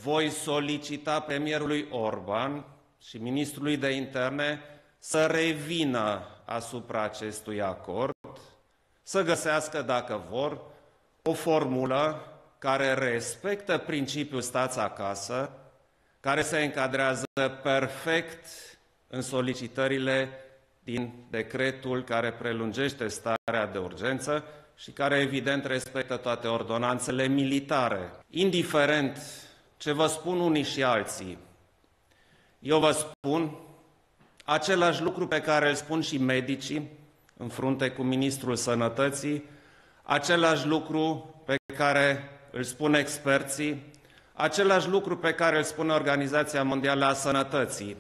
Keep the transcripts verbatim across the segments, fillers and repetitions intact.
voi solicita premierului Orban și ministrului de interne să revină asupra acestui acord, să găsească, dacă vor, o formulă care respectă principiul stați acasă, care se încadrează perfect în solicitările din decretul care prelungește starea de urgență și care, evident, respectă toate ordonanțele militare. Indiferent ce vă spun unii și alții, eu vă spun același lucru pe care îl spun și medicii în frunte cu Ministrul Sănătății, același lucru pe care îl spun experții, același lucru pe care îl spune Organizația Mondială a Sănătății.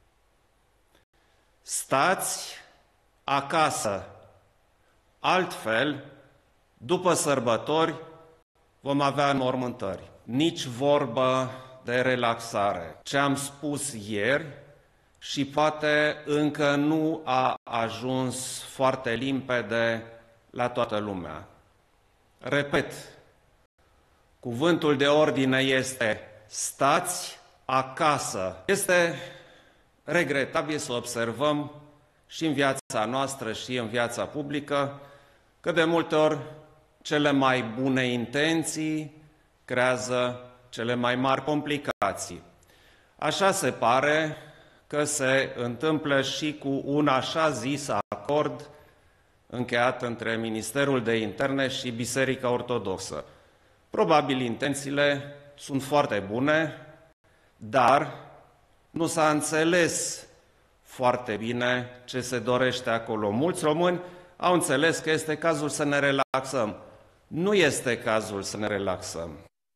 Stați acasă, altfel, după sărbători, vom avea înmormântări. Nici vorbă de relaxare. Ce am spus ieri și poate încă nu a ajuns foarte limpede la toată lumea. Repet, cuvântul de ordine este stați acasă. Este regretabil să observăm și în viața noastră și în viața publică că de multe ori cele mai bune intenții creează cele mai mari complicații. Așa se pare că se întâmplă și cu un așa zis acord încheiat între Ministerul de Interne și Biserica Ortodoxă. Probabil intențiile sunt foarte bune, dar nu s-a înțeles foarte bine ce se dorește acolo. Mulți români au înțeles că este cazul să ne relaxăm. Nu este cazul să ne relaxăm.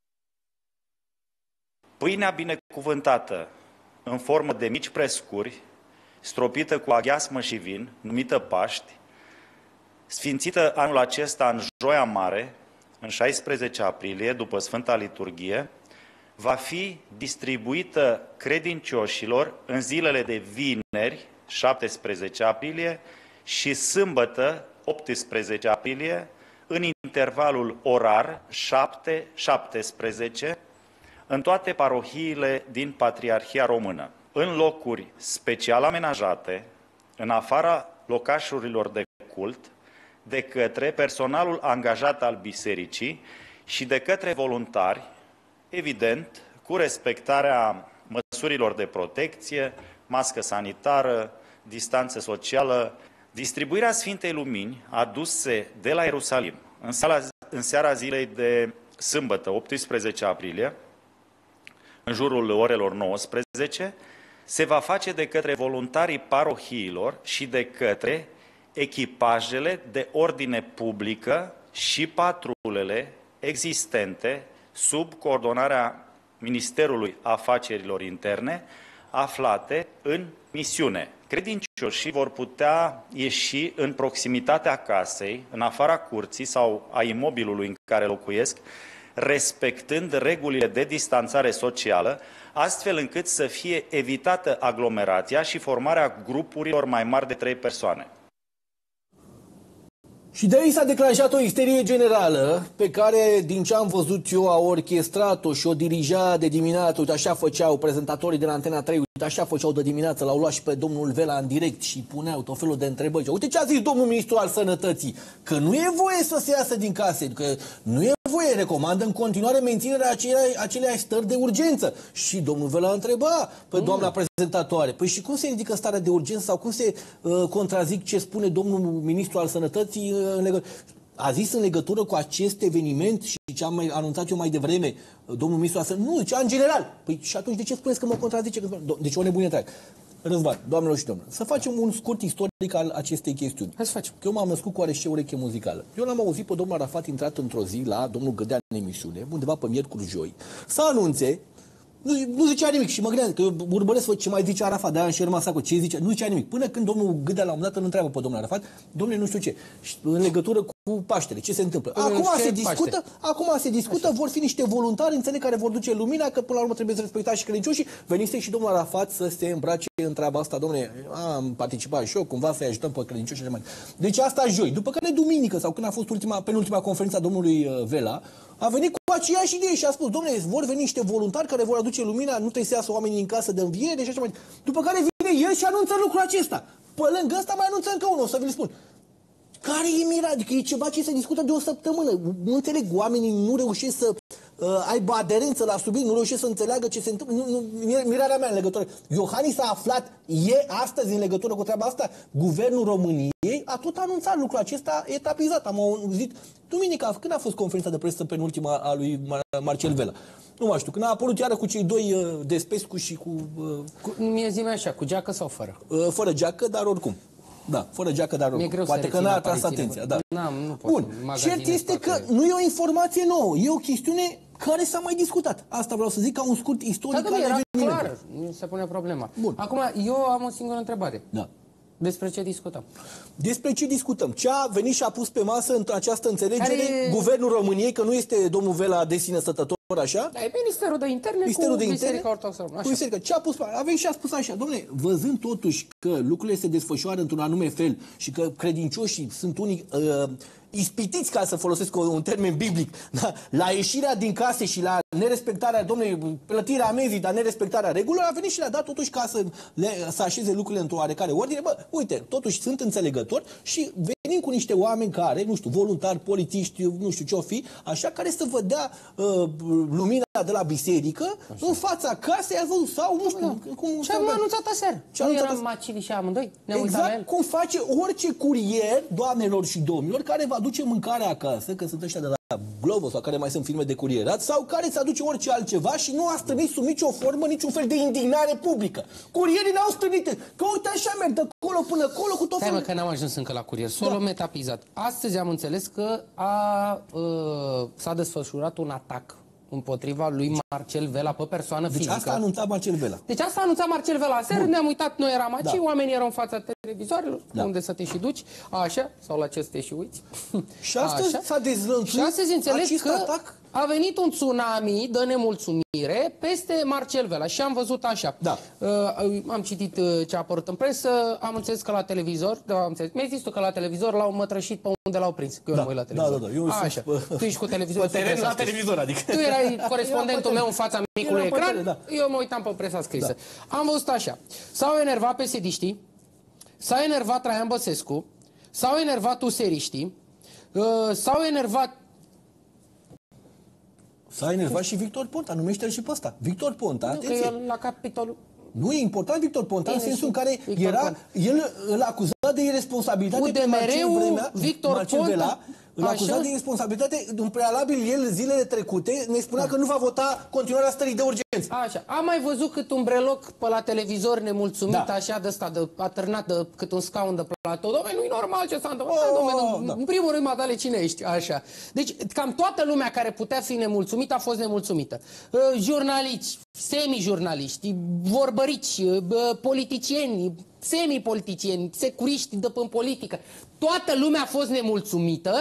Pâinea binecuvântată, în formă de mici prescuri, stropită cu aghiasmă și vin, numită Paști, sfințită anul acesta în Joia Mare, în șaisprezece aprilie, după Sfânta Liturghie, va fi distribuită credincioșilor în zilele de vineri, șaptesprezece aprilie, și sâmbătă, optsprezece aprilie, în intervalul orar șapte șaptesprezece, în toate parohiile din Patriarhia Română, în locuri special amenajate, în afara locașurilor de cult, de către personalul angajat al bisericii și de către voluntari, evident, cu respectarea măsurilor de protecție, mască sanitară, distanță socială. Distribuirea Sfintei Lumini aduse de la Ierusalim în, sala, în seara zilei de sâmbătă, optsprezece aprilie, în jurul orelor nouăsprezece, se va face de către voluntarii parohiilor și de către echipajele de ordine publică și patrulele existente sub coordonarea Ministerului Afacerilor Interne, aflate în misiune. Credincioșii vor putea ieși în proximitatea casei, în afara curții sau a imobilului în care locuiesc, respectând regulile de distanțare socială, astfel încât să fie evitată aglomerația și formarea grupurilor mai mari de trei persoane. Și de aici s-a declanșat o isterie generală pe care, din ce am văzut eu, a orchestrat-o și o dirija de dimineață. Uite, așa făceau prezentatorii de la Antena trei, uite, așa făceau de dimineață, l-au luat și pe domnul Vela în direct și puneau tot felul de întrebări. Uite ce a zis domnul ministru al Sănătății, că nu e voie să se iasă din case, că nu e voie, recomandă în continuare menținerea aceleași stări de urgență. Și domnul Vela întreba pe doamna prezentatoare, păi și cum se ridică starea de urgență sau cum se uh, contrazic ce spune domnul ministru al Sănătății uh, în legătură... A zis în legătură cu acest eveniment și ce am mai anunțat eu mai devreme, domnul ministru al Sănătății, nu, zicea în general. Păi și atunci de ce spuneți că mă contrazice? Deci o nebunie întreagă. Răzvan, doamnelor și domnilor, să facem un scurt istoric al acestei chestiuni. Hai să facem. Eu m-am născut cu oarește ureche muzicală. Eu l-am auzit pe domnul Arafat intrat într-o zi la domnul Gădea în emisiune, undeva pe miercuri-joi, să anunțe. Nu, nu zicea nimic și mă gândeam că eu urmăresc ce mai zice Arafat, de-aia și rămas acolo, ce zice, nu zicea nimic. Până când domnul Gâdea la un moment dat îl întreabă pe domnul Arafat, domnule, nu știu ce, în legătură cu Paștele, ce se întâmplă. Acum se discută, acum se discută, vor fi niște voluntari, înțeleg, care vor duce lumina, că până la urmă trebuie să respectați și credincioșii. Venise și domnul Arafat să se îmbrace în treaba asta, domnule, am participat și eu, cumva să-i ajutăm pe credincioși și mai. Deci asta joi, după care duminică sau când a fost ultima, penultima conferință a domnului Vela, a venit cu aceeași idee și a spus, domnule, vor veni niște voluntari care vor aduce lumina, nu trebuie să iasă oamenii în casă de înviere și așa mai. După care vine el și anunță lucrul acesta. Pe lângă ăsta mai anunță încă unul, o să vi-l spun. Care e mira? Adică e ceva ce se discută de o săptămână. Nu înțeleg, oamenii nu reușesc să uh, aibă aderență la subiect, nu reușesc să înțeleagă ce se întâmplă. Nu, nu, mirarea mea în legătură. Iohannis a aflat, e astăzi în legătură cu treaba asta, Guvernul României a tot anunțat lucrul acesta etapizat. Am auzit duminica, când a fost conferința de presă penultima a lui Marcel Vela? Nu mai știu, când a apărut iară cu cei doi uh, Despescu și cu... Uh, cu mie zi-mi așa, cu geacă sau fără? Uh, fără geacă, dar oricum. Da, fără geacă, dar oricum. Poate că n-a atras atenția. Da. Nu Bun, cert este că nu e o informație nouă, e o chestiune care s-a mai discutat. Asta vreau să zic ca un scurt istoric. Da, era clar, nu se pune problema. Bun. Acum, eu am o singură întrebare. Da. Despre ce discutăm? Despre ce discutăm? Ce a venit și a pus pe masă într această înțelegere Care... Guvernul României, că nu este domnul Vela de sine stătător, așa? Da, e Ministerul de Interne Ministerul cu de Biserica Ortodoxă Română. Cu Biserica. Ce a pus? A venit și a spus așa, domnule, văzând totuși că lucrurile se desfășoară într-un anume fel și că credincioșii sunt unii uh, ispitiți, ca să folosesc un termen biblic, da? La ieșirea din case și la nerespectarea, domnule, plătirea amenzii, dar nerespectarea regulilor, a venit și le-a dat totuși ca să, le, să așeze lucrurile într-o oarecare ordine. Bă, uite, totuși sunt înțelegători și venim cu niște oameni care, nu știu, voluntari, polițiști, nu știu ce-o fi, așa, care să vă dea uh, lumina de la biserică așa. În fața casei, ați văzut, sau nu știu, da. Cum... Ce am anunțat aseară? Ce nu eram macili și amândoi? Ne exact cum face orice curier, doamnelor și domnilor, care va aduce mâncare acasă, că sunt ăștia de la Glovo sau care mai sunt firme de curierat, sau care îți aduce orice altceva și nu a strânit sub nicio formă, niciun fel de indignare publică. Curierii n-au strânit, că uite așa merg de acolo până acolo cu tot felul. Stai mă, că n-am ajuns încă la curier. Solo da. Metapizat. Astăzi am înțeles că a, uh, s-a desfășurat un atac împotriva lui Marcel Vela pe persoană deci fizică. asta a anunțat Marcel Vela. Deci asta a anunțat Marcel Vela aseară, ne-am uitat, noi eram aici, da. Oamenii erau în fața televizoarelor, da. Unde să te și duci, așa, sau la ce să te și uiți. Și astăzi s-a dezlănțuit. Și astăzi înțeleg că atac? A venit un tsunami de nemulțumire peste Marcel Vela și am văzut așa. Da. Uh, am citit uh, ce a apărut în presă, am înțeles că la televizor, da, am înțeles, mi-ai zis tu că la televizor l-au mătrășit pe unde l-au prins, că eu da, nu mă uit la televizor. Da, da, da. Eu așa. sunt, tu ești cu televizorul. Pe teren la televizor, adică. Tu erai corespondentul meu în fața micului ecran, teren, da. Eu mă uitam pe presa scrisă. Da. Am văzut așa. S-au enervat pesediștii, s-a enervat Traian Băsescu, s-au enervat useriștii, uh, s-au enervat S-a enervat și Victor Ponta, numește-l și pe ăsta. Victor Ponta, nu, atenție. că el la capitolul... Nu e important Victor Ponta, în sensul în care Victor era, Ponta. el îl acuza de irresponsabilitate pe Marcel Vremea, Victor Marcel Ponta, Vela, îl acuza de irresponsabilitate. În prealabil, el zilele trecute ne spunea da. Că nu va vota continuarea stării de urgență. Așa. Am mai văzut cât un breloc pe la televizor nemulțumit, da. Așa de ăsta, de atârnat de cât un scaun de platou. Dom'le, nu-i normal ce s-a întâmplat. Oh, da. În primul rând, matale, cine ești? Așa. Deci, cam toată lumea care putea fi nemulțumită a fost nemulțumită. Uh, jurnaliști, semi-jurnaliști, vorbărici, uh, politicieni, semi-politicieni, securiști de în politică. Toată lumea a fost nemulțumită.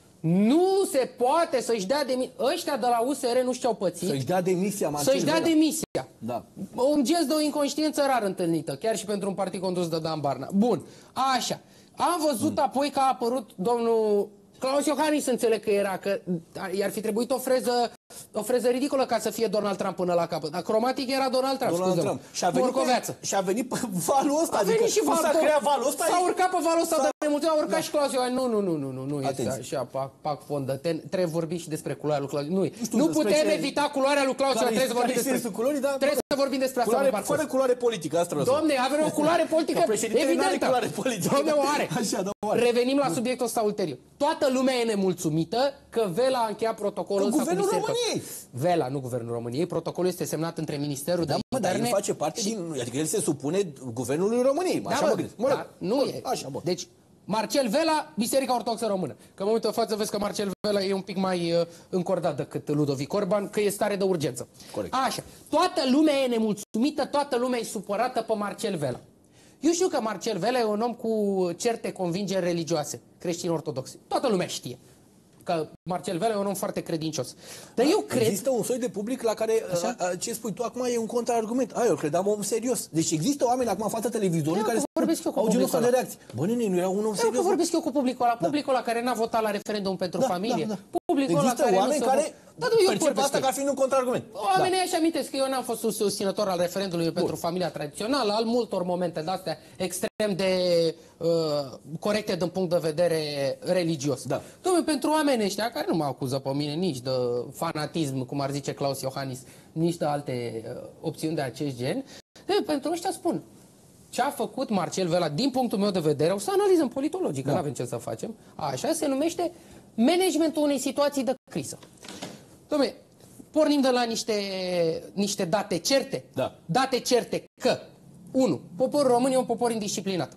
Nu se poate să-și dea demisia. Ăștia de la U S R nu știu ce-au pățit. Să-și dea demisia, Marcel Să-și dea demisia. Da. Un gest de o inconștiență rar întâlnită, chiar și pentru un partid condus de Dan Barna. Bun, așa. Am văzut mm. apoi că a apărut domnul Claus Iohannis, înțeleg că era, că i-ar fi trebuit o freză, o freză ridicolă ca să fie Donald Trump până la capăt. Dar cromatic era Donald Trump, Donald Trump. Și a venit pe, și a venit pe valul ăsta. A venit adică și valul. S-a creat valul ăsta. S-a urcat pe valul ăsta de nemulțumire, a urcat da. Și Claus Iohannis. Nu, nu, nu, nu, nu, nu este așa, pac, pac, fondă. Trebuie vorbi și despre culoarea lui Claus. Nu, nu, știu, nu putem evita culoarea lui Claus Iohannis, trebuie să vorbim despre culorii, da, trebuie să vorbim despre asta. Culoare, fără culoare politică, asta vreau. Domne, avem o culoare politică evidentă. Culoare politică. Domne, o are. Așa, da, o are. Revenim la subiectul ăsta ulterior. Toată lumea e nemulțumită că Vela a încheiat protocolul ăsta cu Guvernul României. Vela, nu Guvernul României. Protocolul este semnat între Ministerul da, de mă, Interne... dar el face parte și... din... Adică el se supune Guvernului României. Da, așa mă, mă gândesc. Mă, dar nu e. Așa, bă. Deci, Marcel Vela, Biserica Ortodoxă Română. Că în momentul de față vezi că Marcel Vela e un pic mai uh, încordat decât Ludovic Orban, că e stare de urgență. Corect. Așa. Toată lumea e nemulțumită, toată lumea e supărată pe Marcel Vela. Eu știu că Marcel Vela e un om cu certe convingeri religioase, creștin-ortodoxe. Toată lumea știe că Marcel Vela e un om foarte credincios. Dar eu cred... Există un soi de public la care a, a, ce spui tu acum e un contraargument. A, eu credeam om serios. Deci există oameni acum în fața televizorului care au genul ăsta de reacții. Bă, nene, nu era un om serios. Eu că vorbesc eu cu publicul ăla, publicul ăla care n-a votat la referendum pentru da, familie. Da, da. Publicul există ăla care oameni care Da, eu percep asta ca fiind un contraargument. Oamenii așa amintesc că eu n-am fost susținător al referendumului Bun. pentru familia tradițională, al multor momente de-astea extrem de uh, corecte din punct de vedere religios. Da. Dom'le, pentru oamenii ăștia, care nu mă acuză pe mine nici de fanatism, cum ar zice Claus Iohannis, nici de alte uh, opțiuni de acest gen, de, pentru ăștia spun, ce a făcut Marcel Vela, din punctul meu de vedere, o să analizăm politologic, da. că nu avem ce să facem, așa se numește managementul unei situații de criză. Dom'le, pornim de la niște, niște date certe. Da. Date certe că, unu, poporul român e un popor indisciplinat.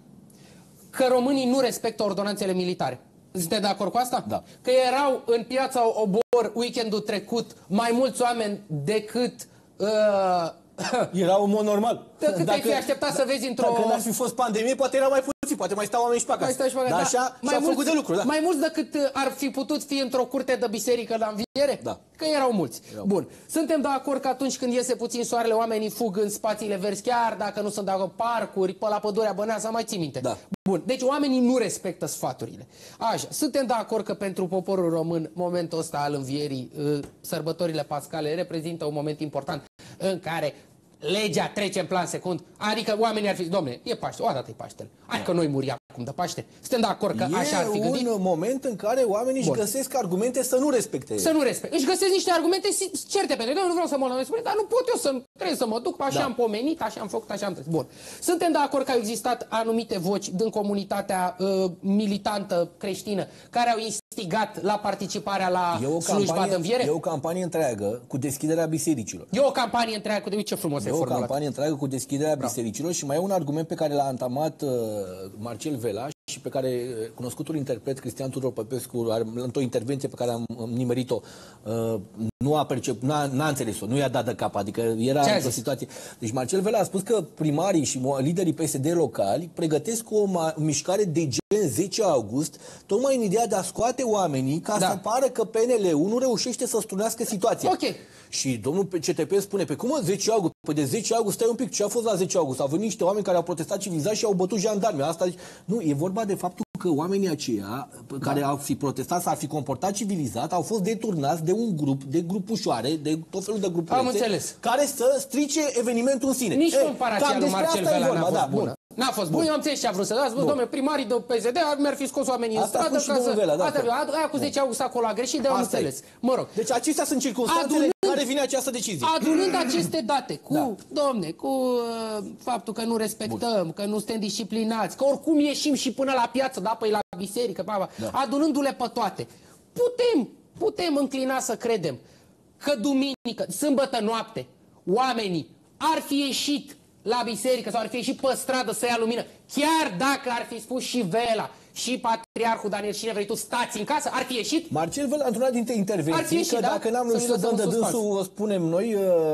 Că românii nu respectă ordonanțele militare. Sunteți de acord cu asta? Da. Că erau în piața Obor weekendul trecut mai mulți oameni decât... Uh, Era un mod normal. Cât dacă, ai fi așteptat să vezi într-o... Dacă n-ar fi fost pandemie, poate era mai puțin, poate mai stau oamenii și pe acasă. Mai stau și pe acasă. Dar așa mai s-a mulți, făcut de lucru, da. Mai mulți decât ar fi putut fi într-o curte de biserică la înviere? Da. Că erau mulți. Erau. Bun. Suntem de acord că atunci când iese puțin soarele, oamenii fug în spațiile verzi, chiar dacă nu sunt de acord, parcuri, pe la Pădurea Băneasa, mai ții minte. Da. Bun. Deci oamenii nu respectă sfaturile. Așa. Suntem de acord că pentru poporul român, momentul ăsta al învierii, sărbătorile pascale, reprezintă un moment important în care legea trece în plan secund, adică oamenii ar fi zis, dom'le, e Paște, o dată e Paștele. Hai că noi muri acum de Paște. Suntem de acord că e așa ar fi gândit. E un moment în care oamenii Bun. își găsesc argumente să nu respecte. Să nu respecte. Își găsesc niște argumente certe pentru că nu vreau să mă lămesc, dar nu pot eu să trebuie să mă duc, așa da. am pomenit, așa am făcut, așa am trebuit. Bun. Suntem de acord că au existat anumite voci din comunitatea uh, militantă creștină care au instigat la participarea la slujba de înviere. E o campanie întreagă cu deschiderea bisericilor. E o campanie întreagă, de ce frumos e, e o campanie întreagă cu deschiderea Bravo. bisericilor și mai e un argument pe care l-a antamat uh, Marcel Vela și pe care cunoscutul interpret Cristian Tudor Popescu, într-o intervenție pe care am nimerit-o, uh, nu a percep, n-a, n-a înțeles-o, nu i-a dat de cap, adică era într-o situație. Deci Marcel Vela a spus că primarii și liderii P S D locali pregătesc o mișcare de gen zece august, tocmai în ideea de a scoate oamenii ca da. să pară că P N L-ul nu reușește să strunească situația. Ok. Și domnul C T P spune, pe cum zece august? Păi de zece august, stai un pic, ce a fost la zece august? Au venit niște oameni care au protestat civilizați și au bătut jandarmi. Asta, nu, e vorba de faptul că oamenii aceia care da. au fi protestat, s-ar fi comportat civilizat, au fost deturnați de un grup, de grupușoare, de tot felul de grupulețe, care să strice evenimentul în sine. Nici comparația lui Marcel Vela n-a fost da, bună. N-a fost bun, eu am înțeles ce a vrut să dați, domnule, primarii de P S D mi-ar fi scos oamenii în stradă ca să... Vela, da, aia cu zece august acolo a greșit, de-am înțeles. Mă rog. Deci acestea sunt circunstanțele în care vine această decizie. Adunând aceste date cu, da. domne, cu uh, faptul că nu respectăm, Bun. că nu suntem disciplinați, că oricum ieșim și până la piață, da, păi la biserică, baba, da. adunându-le pe toate, putem, putem înclina să credem că duminică, sâmbătă noapte, oamenii ar fi ieșit la biserică sau ar fi ieșit pe stradă să ia lumină, chiar dacă ar fi spus și Vela și Patriarhul Daniel, cine vrei tu, stați în casă, ar fi ieșit? Marcel Vela, într-una dintre intervenții, ieșit, că da? dacă n-am reușit să dăm de dânsul, o spunem noi,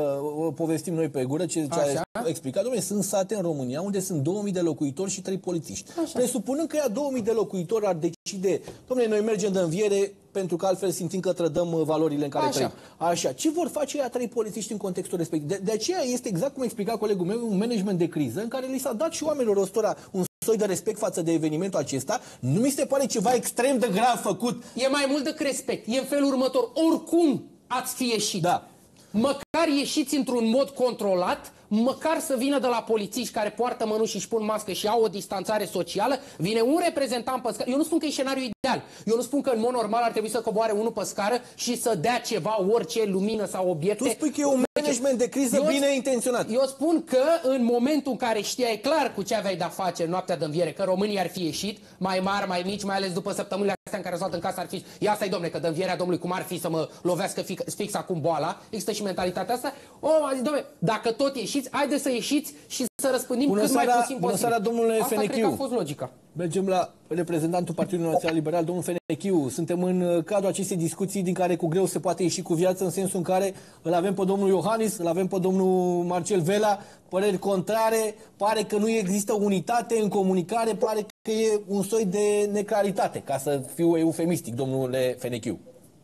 o povestim noi pe gură, ce, ce a explicat, dom'le, sunt sate în România unde sunt două mii de locuitori și trei polițiști. Așa. Presupunând că ea două mii de locuitori ar decide, dom'le, noi mergem de înviere pentru că altfel simțim că trădăm valorile în care Așa. trăim. Așa. Ce vor face ea trei polițiști în contextul respectiv? De, de aceea este exact cum explica colegul meu, un management de criză în care li s-a dat și oamenilor ăstora un soi de respect față de evenimentul acesta. Nu mi se pare ceva extrem de grav făcut. E mai mult decât respect. E în felul următor. Oricum ați fi ieșit. Da. Măcar ieșiți într-un mod controlat, măcar să vină de la polițiști care poartă mănuși și își pun mască și au o distanțare socială, vine un reprezentant pe scară. Eu nu spun că e scenariul ideal. Eu nu spun că în mod normal ar trebui să coboare unul pe scară și să dea ceva, orice lumină sau obiecte. Tu spui că e un management de criză eu, bine intenționat. Eu spun că în momentul în care știai clar cu ce aveai de-a face în noaptea de înviere, că românii ar fi ieșit, mai mari, mai mici, mai ales după săptămânile astea în care s-au dat în casă, ar fi... Ia stai, domne, că de învierea Domnului, cum ar fi să mă lovească fix, fix acum boala, există și mentalitatea asta. O, a zis, domne, dacă tot ieșiți, haide să ieșiți și să răspândim bună cât seara, mai puțin bună seara, domnule Asta Fenechiu. cred că a fost logica. Mergem la reprezentantul Partidului Național Liberal, domnul Fenechiu. Suntem în cadrul acestei discuții din care cu greu se poate ieși cu viață, în sensul în care îl avem pe domnul Iohannis, îl avem pe domnul Marcel Vela, păreri contrare, pare că nu există unitate în comunicare, pare că e un soi de neclaritate, ca să fiu eufemistic, domnule Fenechiu.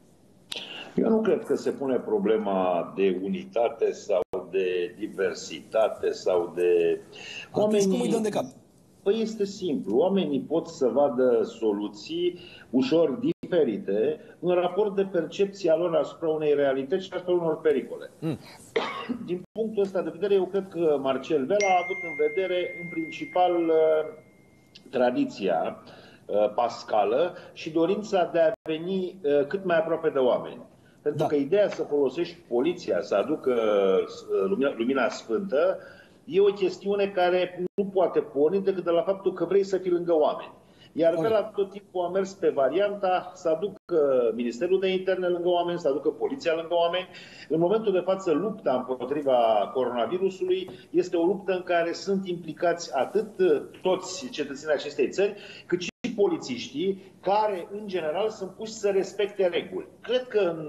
Eu nu cred că se pune problema de unitate sau de diversitate sau de... Oamenii... cum îi dăm de cap? Păi este simplu. Oamenii pot să vadă soluții ușor diferite în raport de percepția lor asupra unei realități și asupra unor pericole. Mm. Din punctul ăsta de vedere, eu cred că Marcel Vela a avut în vedere, în principal, tradiția pascală și dorința de a veni cât mai aproape de oameni. Pentru da. că ideea să folosești poliția, să aducă lumina, lumina sfântă, e o chestiune care nu poate porni decât de la faptul că vrei să fii lângă oameni. Iar Vela tot timpul a mers pe varianta să aducă Ministerul de Interne lângă oameni, să aducă poliția lângă oameni. În momentul de față, lupta împotriva coronavirusului este o luptă în care sunt implicați atât toți cetățenii acestei țări, cât și polițiștii, care, în general, sunt puși să respecte reguli. Cred că în,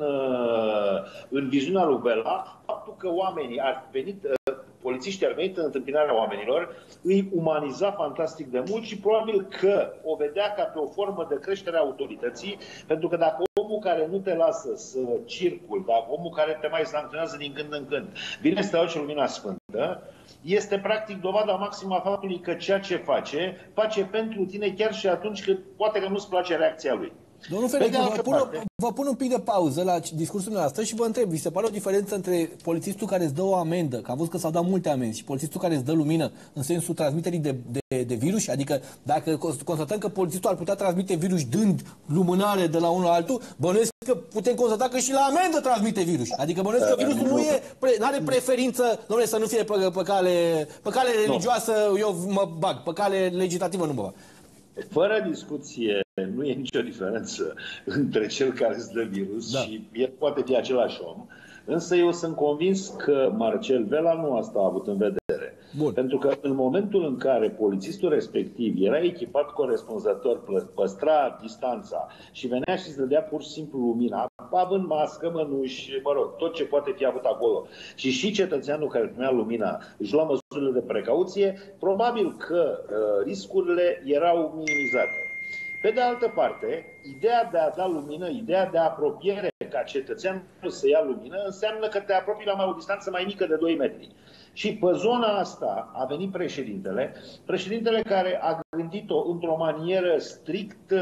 în viziunea lui Vela, faptul că oamenii ar venit... polițiștii ar venit în întâmpinarea oamenilor, îi umaniza fantastic de mult și probabil că o vedea ca pe o formă de creștere a autorității, pentru că dacă omul care nu te lasă să circuli, dacă omul care te mai sancționează din când în când, vine să te aduce lumina sfântă, este practic dovada maximă a faptului că ceea ce face, face pentru tine chiar și atunci când poate că nu-ți place reacția lui. Domnul Fenecă, vă, pun o, vă pun un pic de pauză la discursul dumneavoastră și vă întreb, vi se pare o diferență între polițistul care îți dă o amendă, că am văzut că s-au dat multe amenzi, și polițistul care îți dă lumină în sensul transmiterii de, de, de virus? Adică dacă constatăm că polițistul ar putea transmite virus dând lumânare de la unul la altul, bănuiesc că putem constata că și la amendă transmite virus. Adică bănuiesc că virusul nu e, nu are preferință, domnule, să nu fie pe, pe, cale, pe cale religioasă, eu mă bag, pe cale legislativă nu mă bag. Fără discuție, nu e nicio diferență între cel care îți dă virus da. și el poate fi același om, însă eu sunt convins că Marcel Vela nu asta a avut în vedere. Bun. Pentru că în momentul în care polițistul respectiv era echipat corespunzător, păstra distanța și venea și îți dădea pur și simplu lumina, având mască, mănuși, mă rog, tot ce poate fi avut acolo, și și cetățeanul care primea lumina își lua măsurile de precauție, probabil că uh, riscurile erau minimizate. Pe de altă parte, ideea de a da lumină, ideea de apropiere ca cetățeanul să ia lumină, înseamnă că te apropii la mai o distanță mai mică de doi metri. Și pe zona asta a venit președintele, președintele care a gândit-o într-o manieră strict,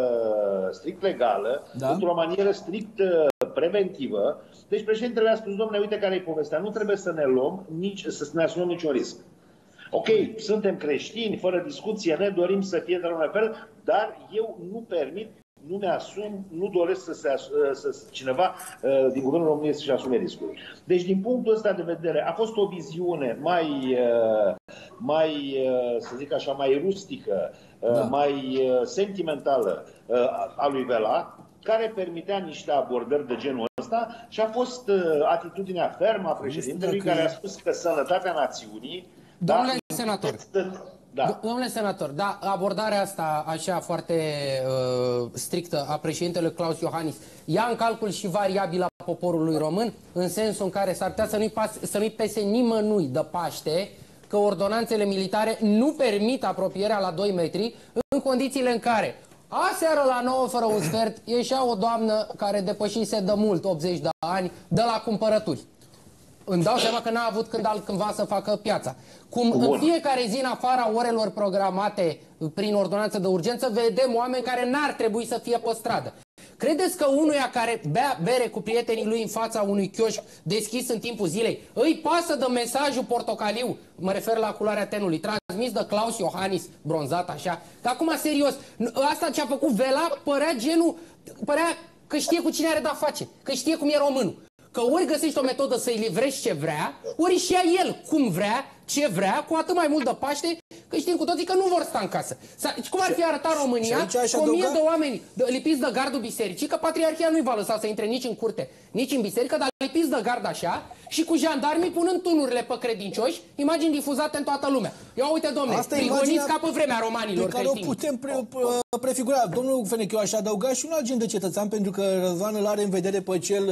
strict legală, da. într-o manieră strict preventivă. Deci președintele a spus, domnule, uite care e povestea, nu trebuie să ne luăm, nici, să ne asumăm niciun risc. Ok, suntem creștini, fără discuție, ne dorim să fie de la un fel, dar eu nu permit, nu mi-asum, nu doresc să, se, să cineva uh, din Guvernul României să-și asume riscuri. Deci, din punctul ăsta de vedere, a fost o viziune mai, uh, mai uh, să zic așa, mai rustică, uh, da. mai uh, sentimentală uh, a lui Vela, care permitea niște abordări de genul ăsta și a fost uh, atitudinea fermă a președintelui care a spus că sănătatea națiunii... Domnule da, senator, da. domnule senator, da, abordarea asta așa foarte uh, strictă a președintelui Claus Iohannis ia în calcul și variabila poporului român, în sensul în care s-ar putea să nu-i, să nu-i pese nimănui de Paște că ordonanțele militare nu permit apropierea la doi metri în condițiile în care aseară la nouă fără un sfert ieșea o doamnă care depășise de mult optzeci de ani de la cumpărături. Îmi dau seama că n-a avut când altcândva să facă piața. Cum Bun. în fiecare zi, în afara orelor programate prin ordonanță de urgență, vedem oameni care n-ar trebui să fie pe stradă. Credeți că unuia care bea bere cu prietenii lui în fața unui chioșc deschis în timpul zilei, îi pasă de mesajul portocaliu, mă refer la culoarea tenului, transmis de Claus Iohannis, bronzat așa? Dar acum, serios, asta ce a făcut Vela părea genul, părea că știe cu cine are de-a face, că știe cum e românul. Că ori găsești o metodă să-i livrezi ce vrea, ori și ia el cum vrea, ce vrea, cu atât mai mult de Paște, că știm cu toții că nu vor sta în casă. Cum ar fi arătat România cu o mie de oameni lipiți de gardul bisericii, că Patriarhia nu-i va lăsa să intre nici în curte, nici în biserică, dar lipiți de gard așa, și cu jandarmii punând tunurile pe credincioși, imagini difuzate în toată lumea. Ia uite, domnule, prigoniți ca pe vremea romanilor pe care o putem pre prefigura. Domnul Fenecă, eu aș adăuga și un alt gen de cetățean, pentru că Răzvan îl are în vedere pe cel,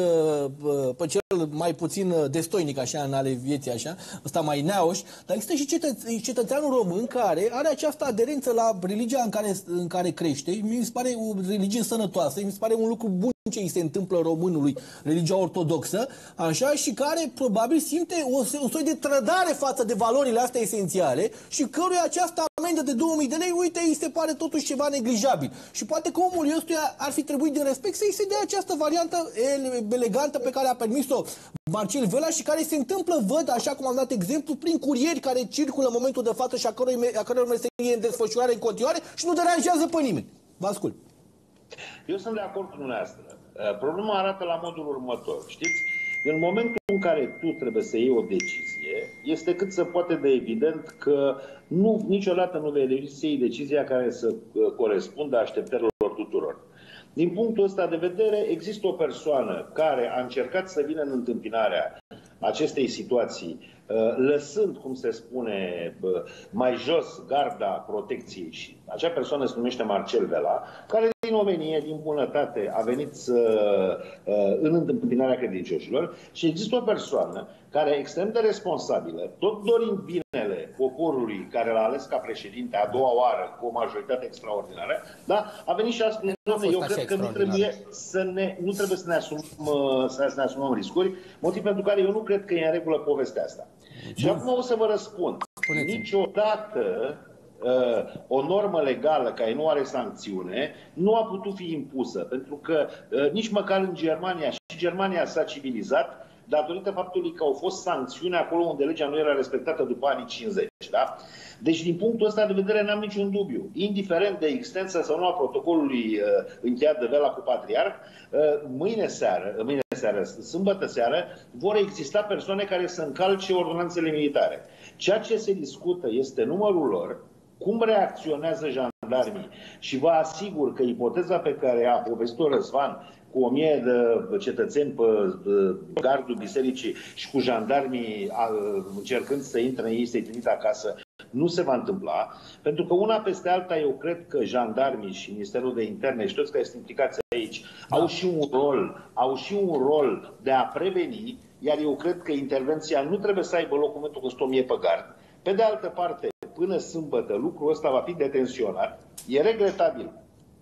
pe cel mai puțin destoinic, așa, în ale vieții, așa, ăsta mai neauș, dar există și cetă cetățeanul român care are această aderență la religia în care, în care crește. Mi se pare o religie sănătoasă, mi se pare un lucru bun ce îi se întâmplă românului, religia ortodoxă, așa, și care probabil simte o, un soi de trădare față de valorile astea esențiale și căruia această amendă de două mii de lei, uite, îi se pare totuși ceva neglijabil. Și poate că omul ăstuia ar fi trebuit din respect să-i se dea această variantă elegantă pe care a permis-o Marcel Vela și care se întâmplă, văd, așa cum am dat exemplu, prin curieri care circulă în momentul de față și a căror, a căror meserie în desfășurare în continuare și nu deranjează pe nimeni. Vă ascult. Eu sunt de acord cu dumneavoastră. Problema arată la modul următor. Știți? În momentul în care tu trebuie să iei o decizie, este cât se poate de evident că nu, niciodată nu vei reuși să iei decizia care să corespundă așteptărilor tuturor. Din punctul ăsta de vedere, există o persoană care a încercat să vină în întâmpinarea acestei situații, lăsând, cum se spune, mai jos garda protecției, și acea persoană se numește Marcel Vela, care din omenie, din bunătate, a venit să, în întâmpinarea credincioșilor, și există o persoană care e extrem de responsabilă, tot dorind binele poporului care l-a ales ca președinte a doua oară cu o majoritate extraordinară, da? A venit și a spus, eu cred că nu trebuie să ne, nu trebuie să ne asumăm, să ne asumăm riscuri, motiv pentru care eu nu cred că e în regulă povestea asta. Și acum o să vă răspund. Niciodată uh, o normă legală care nu are sancțiune nu a putut fi impusă, pentru că uh, nici măcar în Germania, și Germania s-a civilizat datorită faptului că au fost sancțiuni acolo unde legea nu era respectată după anii cincizeci. Da? Deci, din punctul ăsta de vedere, n-am niciun dubiu. Indiferent de extensia sau nu a protocolului uh, încheiat de Vela cu Patriarh, uh, mâine seară, mâine seară, sâmbătă seară, vor exista persoane care să încalce ordonanțele militare. Ceea ce se discută este numărul lor, cum reacționează jandarmii, și vă asigur că ipoteza pe care a povestit-o Răzvan, cu o mie de cetățeni pe gardul bisericii și cu jandarmii încercând să intre în ei, să-i trimită acasă, nu se va întâmpla, pentru că una peste alta eu cred că jandarmii și Ministerul de Interne și toți care sunt implicați aici da. au și un rol, au și un rol de a preveni, iar eu cred că intervenția nu trebuie să aibă loc în momentul când sunt o mie pe gard. Pe de altă parte, până sâmbătă, lucrul ăsta va fi detenționat. E regretabil.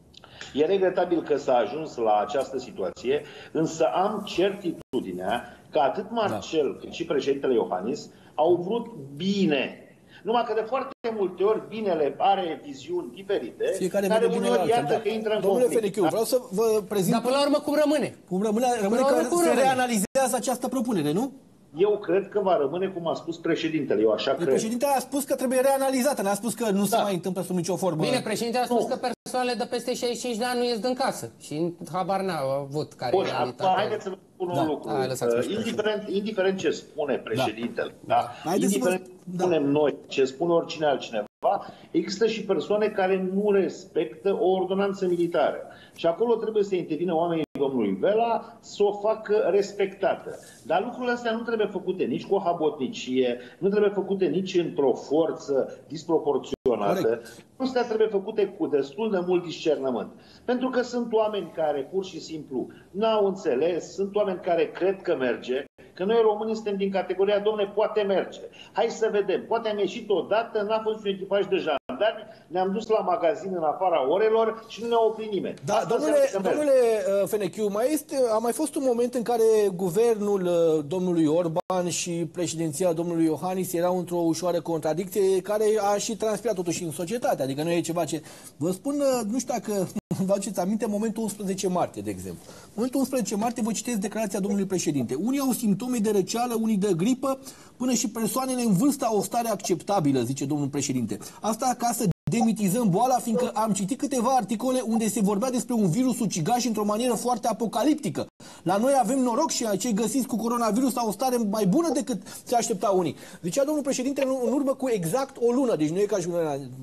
E regretabil că s-a ajuns la această situație, însă am certitudinea că atât Marcel da. cât și președintele Iohannis au vrut bine. Numai că de foarte multe ori binele are viziuni diferite, fiecare care uneori iată da. că intră în Domnule conflict. Fenechiu, da? vreau să vă prezint... Dar până la urmă cum rămâne? Cum rămâne, rămâne că se rămâne. reanalizează această propunere, nu? Eu cred că va rămâne cum a spus președintele. Eu așa cred. Președintele a spus că trebuie reanalizată, n-a spus că nu da. se mai întâmplă sub nicio formă. Bine, președintele a spus nu. că persoanele de peste șaizeci și cinci de ani nu ies din casă și habar n-au avut care Bun, e realitatea. haideți să vă spun da. un lucru. Hai, uh, indiferent, indiferent ce spune președintele, da. Da. indiferent ce da. spunem noi, ce spune oricine altcineva, există și persoane care nu respectă o ordonanță militară. Și acolo trebuie să intervină oamenii domnului Vela să o facă respectată. Dar lucrurile astea nu trebuie făcute nici cu o habotnicie, nu trebuie făcute nici într-o forță disproporționată. Astea trebuie făcute cu destul de mult discernământ. Pentru că sunt oameni care pur și simplu n-au înțeles, sunt oameni care cred că merge, că noi românii suntem din categoria, domne, poate merge. Hai să vedem. Poate am ieșit odată, n-a fost un echipaj de jandarmi, ne-am dus la magazin în afara orelor și nu ne-a oprit nimeni. Da, Asta domnule, domnule Fenechiu, mai este, a mai fost un moment în care guvernul domnului Orban și președinția domnului Iohannis erau într-o ușoară contradicție care a și transpirat totuși în societate. Adică nu e ceva ce... Vă spun, nu știu dacă vă aduceți aminte, momentul unsprezece martie, de exemplu. Momentul unsprezece martie vă citesc declarația domnului președinte. Unii au simptome de răceală, unii de gripă, până și persoanele în vârstă au o stare acceptabilă, zice domnul președinte. Asta ca să demitizăm boala, fiindcă am citit câteva articole unde se vorbea despre un virus ucigaș într-o manieră foarte apocaliptică. La noi avem noroc și cei găsiți cu coronavirus au o stare mai bună decât se aștepta unii. Zicea domnul președinte în urmă cu exact o lună, deci nu e ca și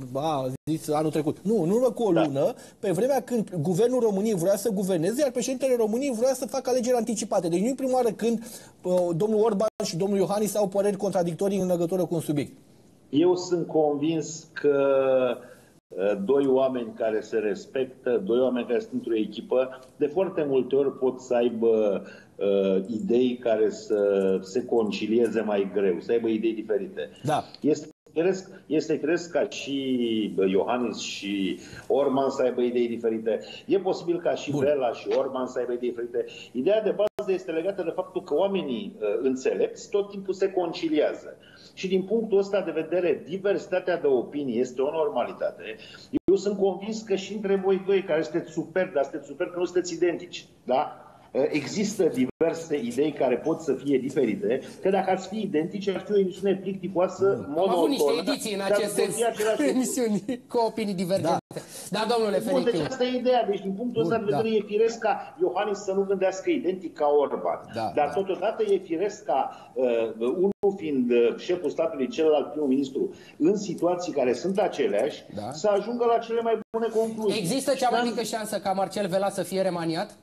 a zis anul trecut. Nu, în urmă cu o lună, pe vremea când guvernul României vrea să guverneze, iar președintele României vrea să facă alegeri anticipate. Deci nu e prima oară când uh, domnul Orban și domnul Iohannis au păreri contradictorii în legătură cu un subiect. Eu sunt convins că doi oameni care se respectă, doi oameni care sunt într-o echipă, de foarte multe ori pot să aibă uh, idei care să se concilieze mai greu, să aibă idei diferite. Da. Este Cresc, este cresc ca și Iohannis și Orban să aibă idei diferite. E posibil ca și Bun. Vela și Orban să aibă idei diferite. Ideea de bază este legată de faptul că oamenii uh, înțelepți tot timpul se conciliază. și din punctul ăsta de vedere, diversitatea de opinii este o normalitate. Eu sunt convins că și între voi doi, care sunteți super, dar sunteți super că nu sunteți identici, da? Există diverse idei care pot să fie diferite, că dacă ați fi identici, ar fi o emisiune plicticoasă, monotonă. Am avut niște ediții în acest sens, emisiuni cu opinii divergente. Da, da domnule Fenichiu. Deci asta e ideea. Deci din punctul ăsta de vedere da. e firesc ca Iohannis să nu gândească identic ca Orban. Da, Dar da. totodată e firesc ca uh, unul fiind șeful statului, celălalt primul ministru, în situații care sunt aceleași, da. să ajungă la cele mai bune concluzii. Există cea mai mică șansă ca Marcel Vela să fie remaniat?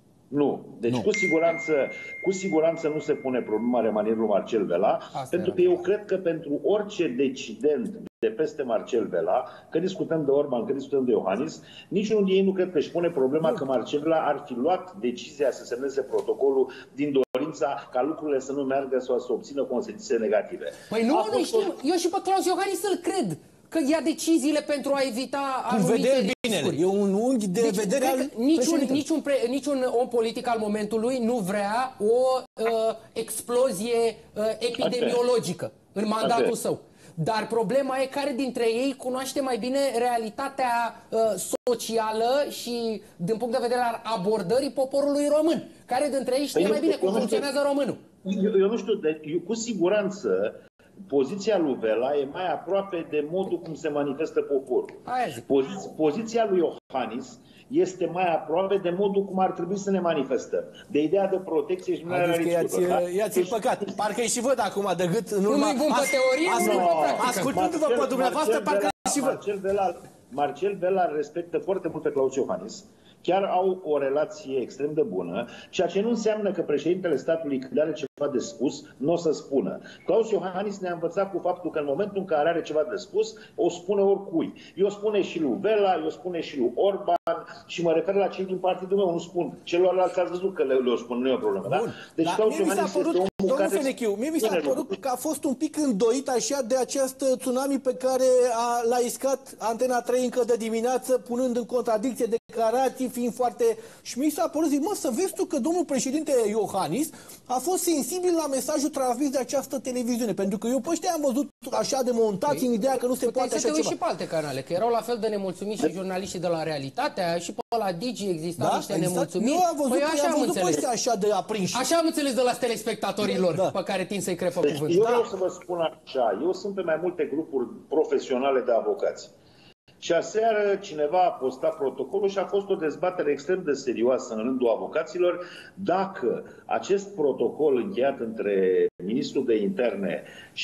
Nu. Deci nu. Cu, siguranță, cu siguranță nu se pune problema remanierului Marcel Vela, Asta pentru că eu cred că pentru orice decident de peste Marcel Vela, că discutăm de Orban, că discutăm de Iohannis, niciunul din ei nu cred că își pune problema nu. că Marcel Vela ar fi luat decizia să semneze protocolul din dorința ca lucrurile să nu meargă sau să obțină consecințe negative. Păi nu, nu știu. Eu și pe Claus Iohannis îl cred. Că ia deciziile pentru a evita anumite riscuri. E un unghi de deci, vedere al niciun, niciun, pre, niciun om politic al momentului nu vrea o uh, explozie uh, epidemiologică în mandatul Așa. său. Dar problema e care dintre ei cunoaște mai bine realitatea uh, socială și din punct de vedere al abordării poporului român. Care dintre ei știe eu, mai bine cum funcționează românul. Eu, eu nu știu, de, eu, cu siguranță poziția lui Vela e mai aproape de modul cum se manifestă poporul. Pozi poziția lui Iohannis este mai aproape de modul cum ar trebui să ne manifestăm. De ideea de protecție și nu a riscurilor. I-ați păcat. Parcă și văd acum de gât în urma... Nu-i bun pe teorie, nu-i bun practică. Ascultându-vă pe dumneavoastră, parcă și văd. Marcel Vela, Marcel Vela respectă foarte mult pe Claus Iohannis. Chiar au o relație extrem de bună, ceea ce nu înseamnă că președintele statului, când are ceva de spus, nu o să spună. Claus Iohannis ne-a învățat cu faptul că în momentul în care are ceva de spus, o spune oricui. Eu spune și lui Vela, eu spune și lui Orban și mă refer la cei din partidul meu, nu spun. Celorlalți ați văzut că le, le spun, nu e o problemă, da? Deci Claus Iohannis este omul care... Fenechiu, mie mi s-a părut că a fost un pic îndoit așa de acest tsunami pe care l-a iscat Antena trei încă de dimineață, punând în contradicție declarații, fiind foarte... Și mi s-a părut, zic, mă, să vezi tu că domnul președinte Iohannis a fost sensibil la mesajul transmis de această televiziune, pentru că eu pe ăștia am văzut așa de montați păi, în ideea că nu se poate așa ceva. Și pe alte canale, că erau la fel de nemulțumiți și jurnaliștii de la Realitatea, și pe la Digi exista da, niște exact. nemulțumiri. Eu am văzut, păi, așa, am văzut pe ăștia așa de aprinși. Așa am înțeles de la telespectatorilor, da. pe care tind să-i crepă deci, cuvânt. Eu da. vreau să vă spun așa, eu sunt pe mai multe grupuri profesionale de avocați. Și aseară cineva a postat protocolul și a fost o dezbatere extrem de serioasă în rândul avocaților dacă acest protocol încheiat între ministrul de interne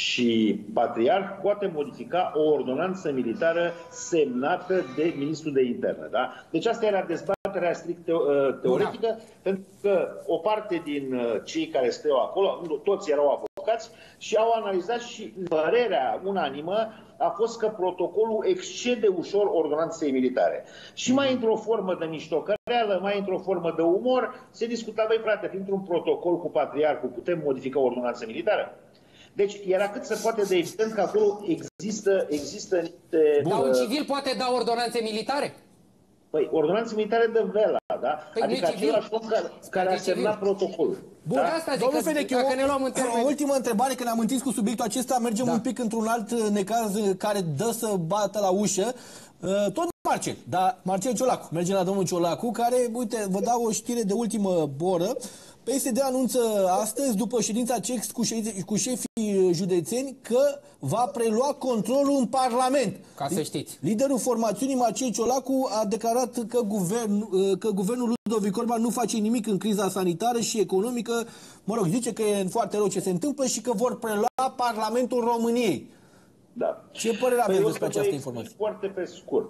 și patriarh poate modifica o ordonanță militară semnată de ministrul de interne. Da? Deci asta era dezbaterea strict teoretică, da. pentru că o parte din cei care stau acolo, toți erau avocați și au analizat și părerea unanimă a fost că protocolul excede ușor ordonanței militare. Și mai într-o formă de miștocăreală, mai într-o formă de umor, se discuta, băi frate, printr-un protocol cu patriarhul putem modifica ordonanța militară? Deci era cât se poate de evident că acolo există, există niște... Dar un civil poate da ordonanțe militare? Păi, ordonanțe militare de Vela, da? Păi adică același om care, care a semnat protocolul. Bun, da? Asta zic, domnul Fenechiu, dacă ne luăm în termen... o ultimă întrebare, că ne-am întins cu subiectul acesta, mergem da. un pic într-un alt necaz care dă să bată la ușă. Tot Marcel, dar Marcel Ciolacu, mergem la domnul Ciolacu, care, uite, vă dau o știre de ultimă boră. P S D anunță astăzi, după ședința C E X cu, cu șefii județeni, că va prelua controlul în Parlament. Ca să știți. Liderul formațiunii, Marcel Ciolacu, a declarat că, guvern, că guvernul Ludovic Orban nu face nimic în criza sanitară și economică. Mă rog, zice că e foarte rău ce se întâmplă și că vor prelua Parlamentul României. Da. Ce părere aveți despre această informație? Foarte pe scurt.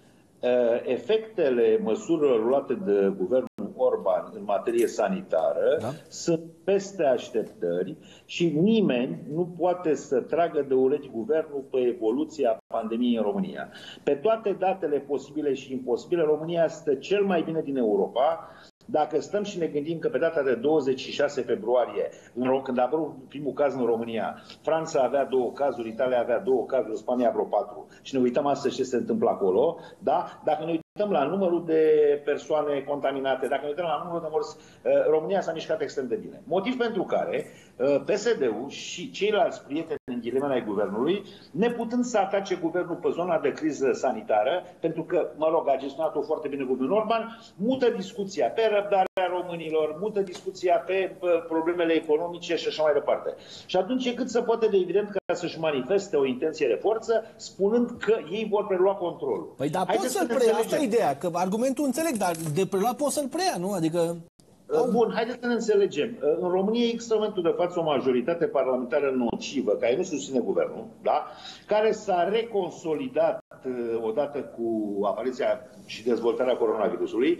Efectele măsurilor luate de guvernul Orban în materie sanitară da. sunt peste așteptări și nimeni nu poate să tragă de urechi guvernul pe evoluția pandemiei în România. Pe toate datele posibile și imposibile, România stă cel mai bine din Europa. Dacă stăm și ne gândim că pe data de douăzeci și șase februarie, când a apărut primul caz în România, Franța avea două cazuri, Italia avea două cazuri, Spania vreo patru. Și ne uităm astăzi ce se întâmplă acolo, da? Dacă ne uităm la numărul de persoane contaminate, dacă ne uităm la numărul de morți, România s-a mișcat extrem de bine. Motiv pentru care P S D-ul și ceilalți prieteni în ghilimele ai guvernului, neputând să atace guvernul pe zona de criză sanitară, pentru că, mă rog, a gestionat-o foarte bine guvernul Orban, mută discuția pe răbdarea românilor, mută discuția pe problemele economice și așa mai departe. Și atunci e cât se poate de evident ca să-și manifeste o intenție de forță, spunând că ei vor prelua controlul. Păi dar poți să-l preia, asta e ideea, că argumentul înțeleg, dar de preluat poți să-l preia, nu? Adică... Bun, haideți să ne înțelegem. În România există în momentul de față o majoritate parlamentară nocivă, care nu susține guvernul, da? Care s-a reconsolidat odată cu apariția și dezvoltarea coronavirusului.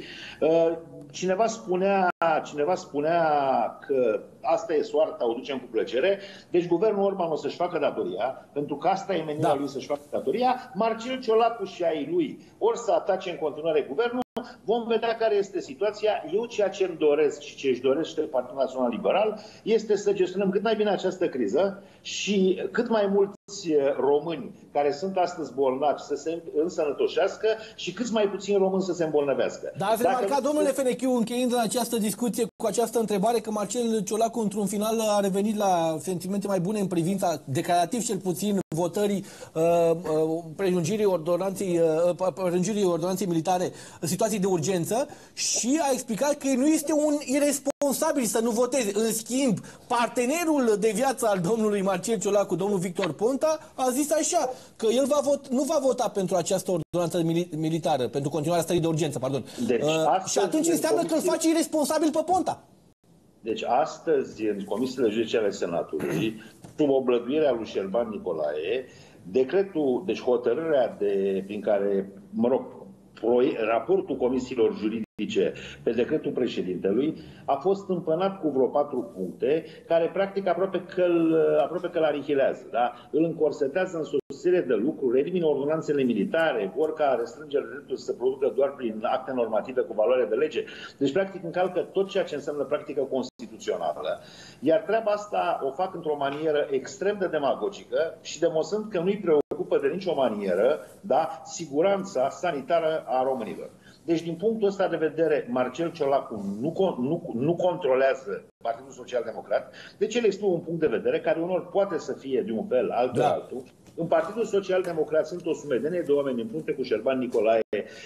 Cineva spunea, cineva spunea că asta e soarta, o ducem cu plăcere, deci guvernul Orban o să-și facă datoria, pentru că asta e menirea da. lui să-și facă datoria, Marcel Ciolacu și ai lui ori să atace în continuare guvernul, vom vedea care este situația. Eu ceea ce îmi doresc și ce își dorește Partidul Național Liberal este să gestionăm cât mai bine această criză și cât mai mulți români care sunt astăzi bolnavi să se însănătoșească și cât mai puțini români să se îmbolnăvească. Dar ați remarcat, domnule Fenechiu, încheind în această discuție cu această întrebare, că Marcel Ciolacu într-un final a revenit la sentimente mai bune în privința, declarativ cel puțin, votării uh, uh, prelungirii ordonanței, uh, prelungirii ordonanței militare în situații de urgență și a explicat că nu este un irresponsabil să nu voteze. În schimb, partenerul de viață al domnului Marcel Ciolacu, domnul Victor Ponta, a zis așa, că el va vot, nu va vota pentru această ordonanță mili militară, pentru continuarea stării de urgență, pardon. Deci, uh, și atunci înseamnă că îl face irresponsabil pe Ponta. Deci astăzi, în comisiile judiciare ale Senatului, sub oblăduirea lui Șerban Nicolae, decretul, deci hotărârea de, prin care, mă rog, raportul comisiilor juridice pe decretul președintelui a fost împănat cu vreo patru puncte care practic aproape că aproape că l-anihilează, da? Îl încorsetează în o serie de lucruri, elimină ordonanțele militare, vor ca restrângerile dreptului să se producă doar prin acte normative cu valoare de lege. Deci practic încalcă tot ceea ce înseamnă practică constituțională. Iar treaba asta o fac într-o manieră extrem de demagogică și demonstrând că nu-i preocupă de nicio manieră, da, siguranța sanitară a românilor. Deci, din punctul ăsta de vedere, Marcel Ciolacu nu, nu, nu controlează Partidul Social Democrat, deci el este un punct de vedere care unor poate să fie de un fel, altul, da. altul. În Partidul Social Democrat sunt o sumedenie de oameni în frunte cu Șerban Nicolae,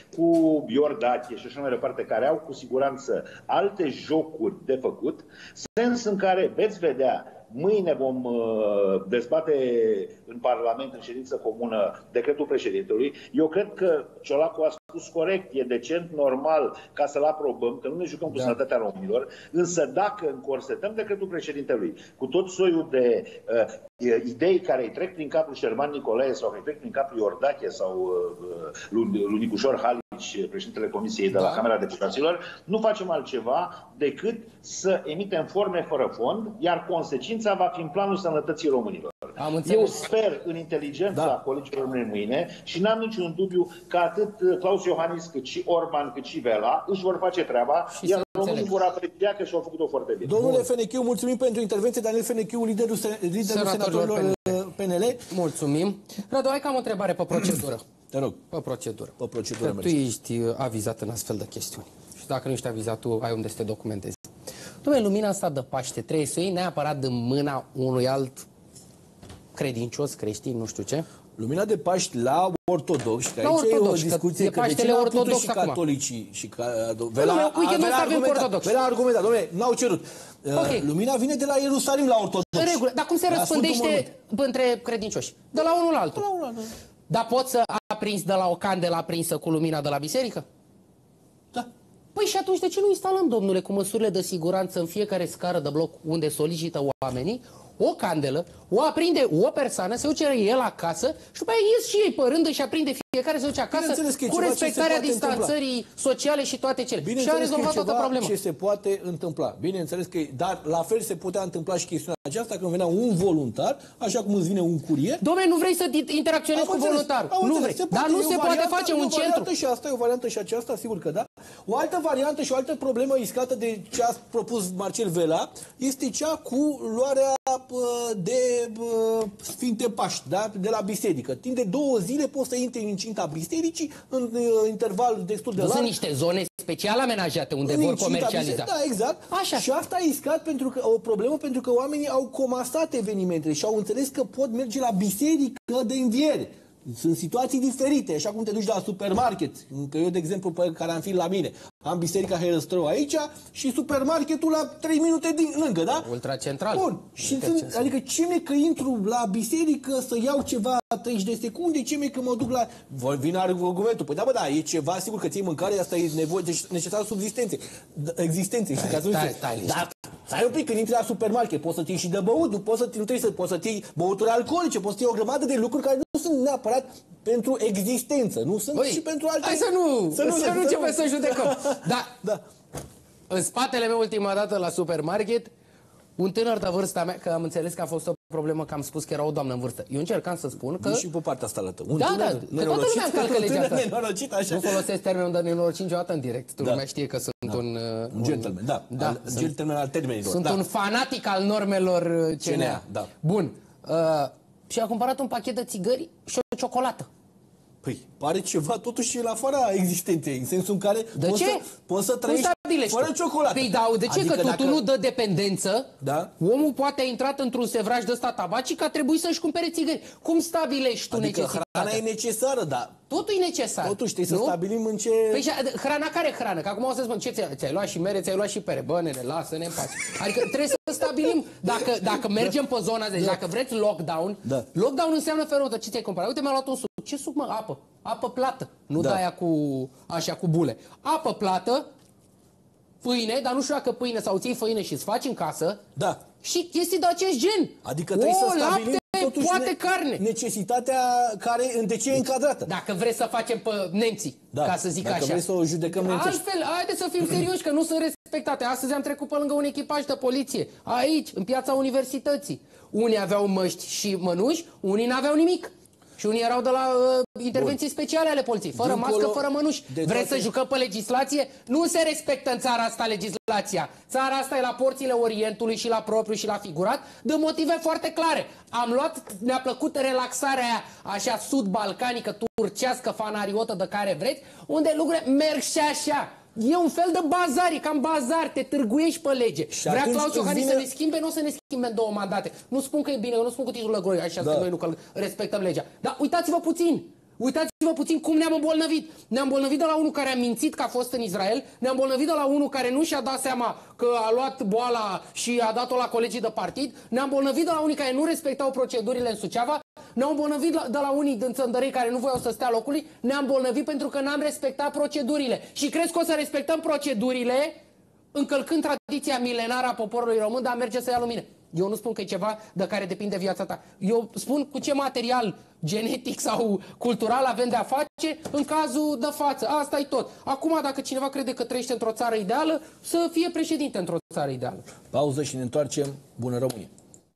cu Iordache și așa mai departe, care au cu siguranță alte jocuri de făcut, sens în care veți vedea. Mâine vom uh, dezbate în Parlament, în ședință comună, decretul președintelui. Eu cred că Ciolacu a spus corect, e decent, normal, ca să-l aprobăm, că nu ne jucăm cu da. sănătatea românilor, însă dacă încorsetăm decretul președintelui cu tot soiul de uh, idei care îi trec prin capul Șerban Nicolae sau îi trec prin capul Iordache sau uh, lui Nicușor Halici, președintele Comisiei de la da. Camera Deputaților, nu facem altceva decât să emitem forme fără fond, iar consecința va fi în planul sănătății românilor. Eu sper în inteligența da. colegilor mei mâine și n-am niciun dubiu că atât Claus Iohannis, cât și Orban, cât și Vela își vor face treaba, și iar românii vor aprecia că și-au făcut-o foarte bine. Domnule Fenechiu, mulțumim pentru intervenție. Daniel Fenechiu, liderul, liderul senatorilor P N L. Mulțumim. Radu, hai că am o întrebare pe procedură. Te rog. Pe procedură. Pe procedură. Tu ești avizat în astfel de chestiuni. Și dacă nu ești avizat, tu ai unde să te documentezi. Dom'le, lumina asta de Paște trebuie să o iei neapărat din mâna unui alt credincios, creștin, nu știu ce. Lumina de Paști la ortodoxi, că la aici ortodox, e o discuție, că de ce n-au putut și catolicii și ca, Vela, Vela, Vela argumentat, Vela argumentat, dom'le, n-au cerut. Okay. Lumina vine de la Ierusalim la ortodox. În regulă, dar cum se răspândește între credincioși? De la unul la altul. La unul la altul. Dar poți să aprinzi de la o candelă aprinsă cu lumina de la biserică? Da. Păi și atunci de ce nu instalăm, domnule, cu măsurile de siguranță în fiecare scară de bloc unde solicită oamenii o candelă, o aprinde o persoană, se duce el acasă și după aia ies și ei pe rândă și aprinde fiecare, se duce acasă cu respectarea distanțării întâmpla. sociale și toate cele. Și a rezolvat toată problema. Ce se poate întâmpla. Bineînțeles că, dar la fel se putea întâmpla și chestiunea aceasta când venea un voluntar, așa cum îți vine un curier. Dom'le, nu vrei să interacționezi cu voluntarul. Nu vrei. Dar nu se poate face un centru. Și asta e o variantă și aceasta, sigur că da. O altă variantă și o altă problemă iscată de ce a propus Marcel Vela este cea cu luarea de uh, Sfinte Paști, da? De la biserică. Timp de două zile poți să intri în incinta bisericii în uh, interval destul de larg. Sunt niște zone special amenajate unde în vor comercializa. Da, exact. Așa. Și asta a iscat pentru că, o problemă pentru că oamenii au comasat evenimentele și au înțeles că pot merge la biserică de înviere. Sunt situații diferite, așa cum te duci la supermarket. Că eu, de exemplu, pe care am fi la mine, am biserica Herăstrău aici și supermarketul la trei minute din lângă, da? Ultracentral. Bun. Și sunt, adică ce mi că intru la biserică să iau ceva treizeci de secunde, ce mi că mă duc la... Vine argumentul. Păi da, bă, da, e ceva, sigur că ții mâncare, asta e nevoie, deci necesar subzistențe. Existențe. Stai, stai, stai, da, stai un pic, când intri la supermarket, poți să ții și de băut, nu poți să, nu trebuie să, poți să ții băuturi alcoolice, poți să ții o grămadă de lucruri care nu sunt neapărat pentru existență, nu sunt Băi, și pentru alte... Hai să nu, să nu, să nu începem să judecăm. Da. Da. În spatele meu ultima dată la supermarket, un tânăr de vârsta mea, că am înțeles că a fost o problemă, că am spus că era o doamnă în vârstă. Eu încercam să spun că... Nici și pe partea asta alătă. Un da, tânăr, da, că toată lumea încalcă legea asta. Nenorocit, așa. Nu folosesc termenul de nenorocit niciodată în direct. Tu Da. lumea știe că sunt Da. un... Un gentleman, da. Da, Al, sunt- gentleman al termenilor. Sunt da. un fanatic al normelor uh, C N A. C N A, da. Bun. Uh, și a cumpărat un pachet de țigări și o ciocolată. Păi, pare ceva totuși la afara existenței, în sensul în care De poți ce? să, poți să Cum trăiești stabilești fără tu? ciocolată. Păi da, de ce? Adică Că tu, dacă... tu nu dă dependență, Da. omul poate a intrat într-un sevraj de ăsta tabacic, a trebuit să-și cumpere țigări. Cum stabilești tu Adică necesitatea? hrana e necesară, dar Totul e necesar. totuși trebuie nu? să stabilim în ce... Păi și, hrana care hrană? Că acum o să spun, ce ți-ai, ți-ai luat și mere, ți-ai luat și pere. Bă, nene, lasă-ne în pace. Adică trebuie să stabilim, dacă, dacă mergem pe zona de, dacă vreți lockdown, Da. lockdown înseamnă felul ăsta. Ce ți-ai cumpărat? Uite, mi-a luat un suc. Ce suc, mă? Apă. Apă plată. Nu Da. da. aia cu, așa, cu bule. Apă plată, pâine, dar nu știu dacă pâine sau ții făină și îți faci în casă. Da. Și chestii de acest gen. Adică trebuie o, să stabilim lapte, totuși poate ne- carne. necesitatea care, în de ce e încadrată. Dacă vreți să facem pe nemții, Da. ca să zic Dacă așa. vrei să o judecăm nemțești. Altfel, haideți să fim serioși, că nu sunt respectate. Astăzi am trecut pe lângă un echipaj de poliție, aici, în piața universității. Unii aveau măști și mănuși, unii n-aveau nimic. Și unii erau de la uh, intervenții speciale ale poliției, fără Dincolo mască, fără mănuși. de Vreți toate- să jucăm pe legislație? Nu se respectă în țara asta legislația. Țara asta e la porțile Orientului și la propriu și la figurat, de motive foarte clare. Am luat, ne-a plăcut relaxarea aia, așa sud-balcanică, turcească, fanariotă de care vreți, unde lucrurile merg și așa. E un fel de bazar, e cam bazar, te târguiești pe lege. Și Vrea atunci Claus îți Iohannis vine- să ne schimbe, nu o să ne schimbe în două mandate. Nu spun că e bine, eu nu spun cu titlul lăgoi, așa Da. că noi nu că respectăm legea. Dar uitați-vă puțin. Uitați-vă puțin cum ne-am îmbolnăvit. Ne-am îmbolnăvit de la unul care a mințit că a fost în Israel, ne-am îmbolnăvit de la unul care nu și-a dat seama că a luat boala și a dat-o la colegii de partid, ne-am îmbolnăvit de la unii care nu respectau procedurile în Suceava, ne-am îmbolnăvit de la unii din Țăndărei care nu voiau să stea locului, ne-am îmbolnăvit pentru că n-am respectat procedurile. Și crezi că o să respectăm procedurile încălcând tradiția milenară a poporului român de a merge să ia lumină. Eu nu spun că e ceva de care depinde viața ta. Eu spun cu ce material genetic sau cultural avem de-a face în cazul de față. Asta e tot. Acum, dacă cineva crede că trăiește într-o țară ideală, să fie președinte într-o țară ideală. Pauză și ne întoarcem. Bună România!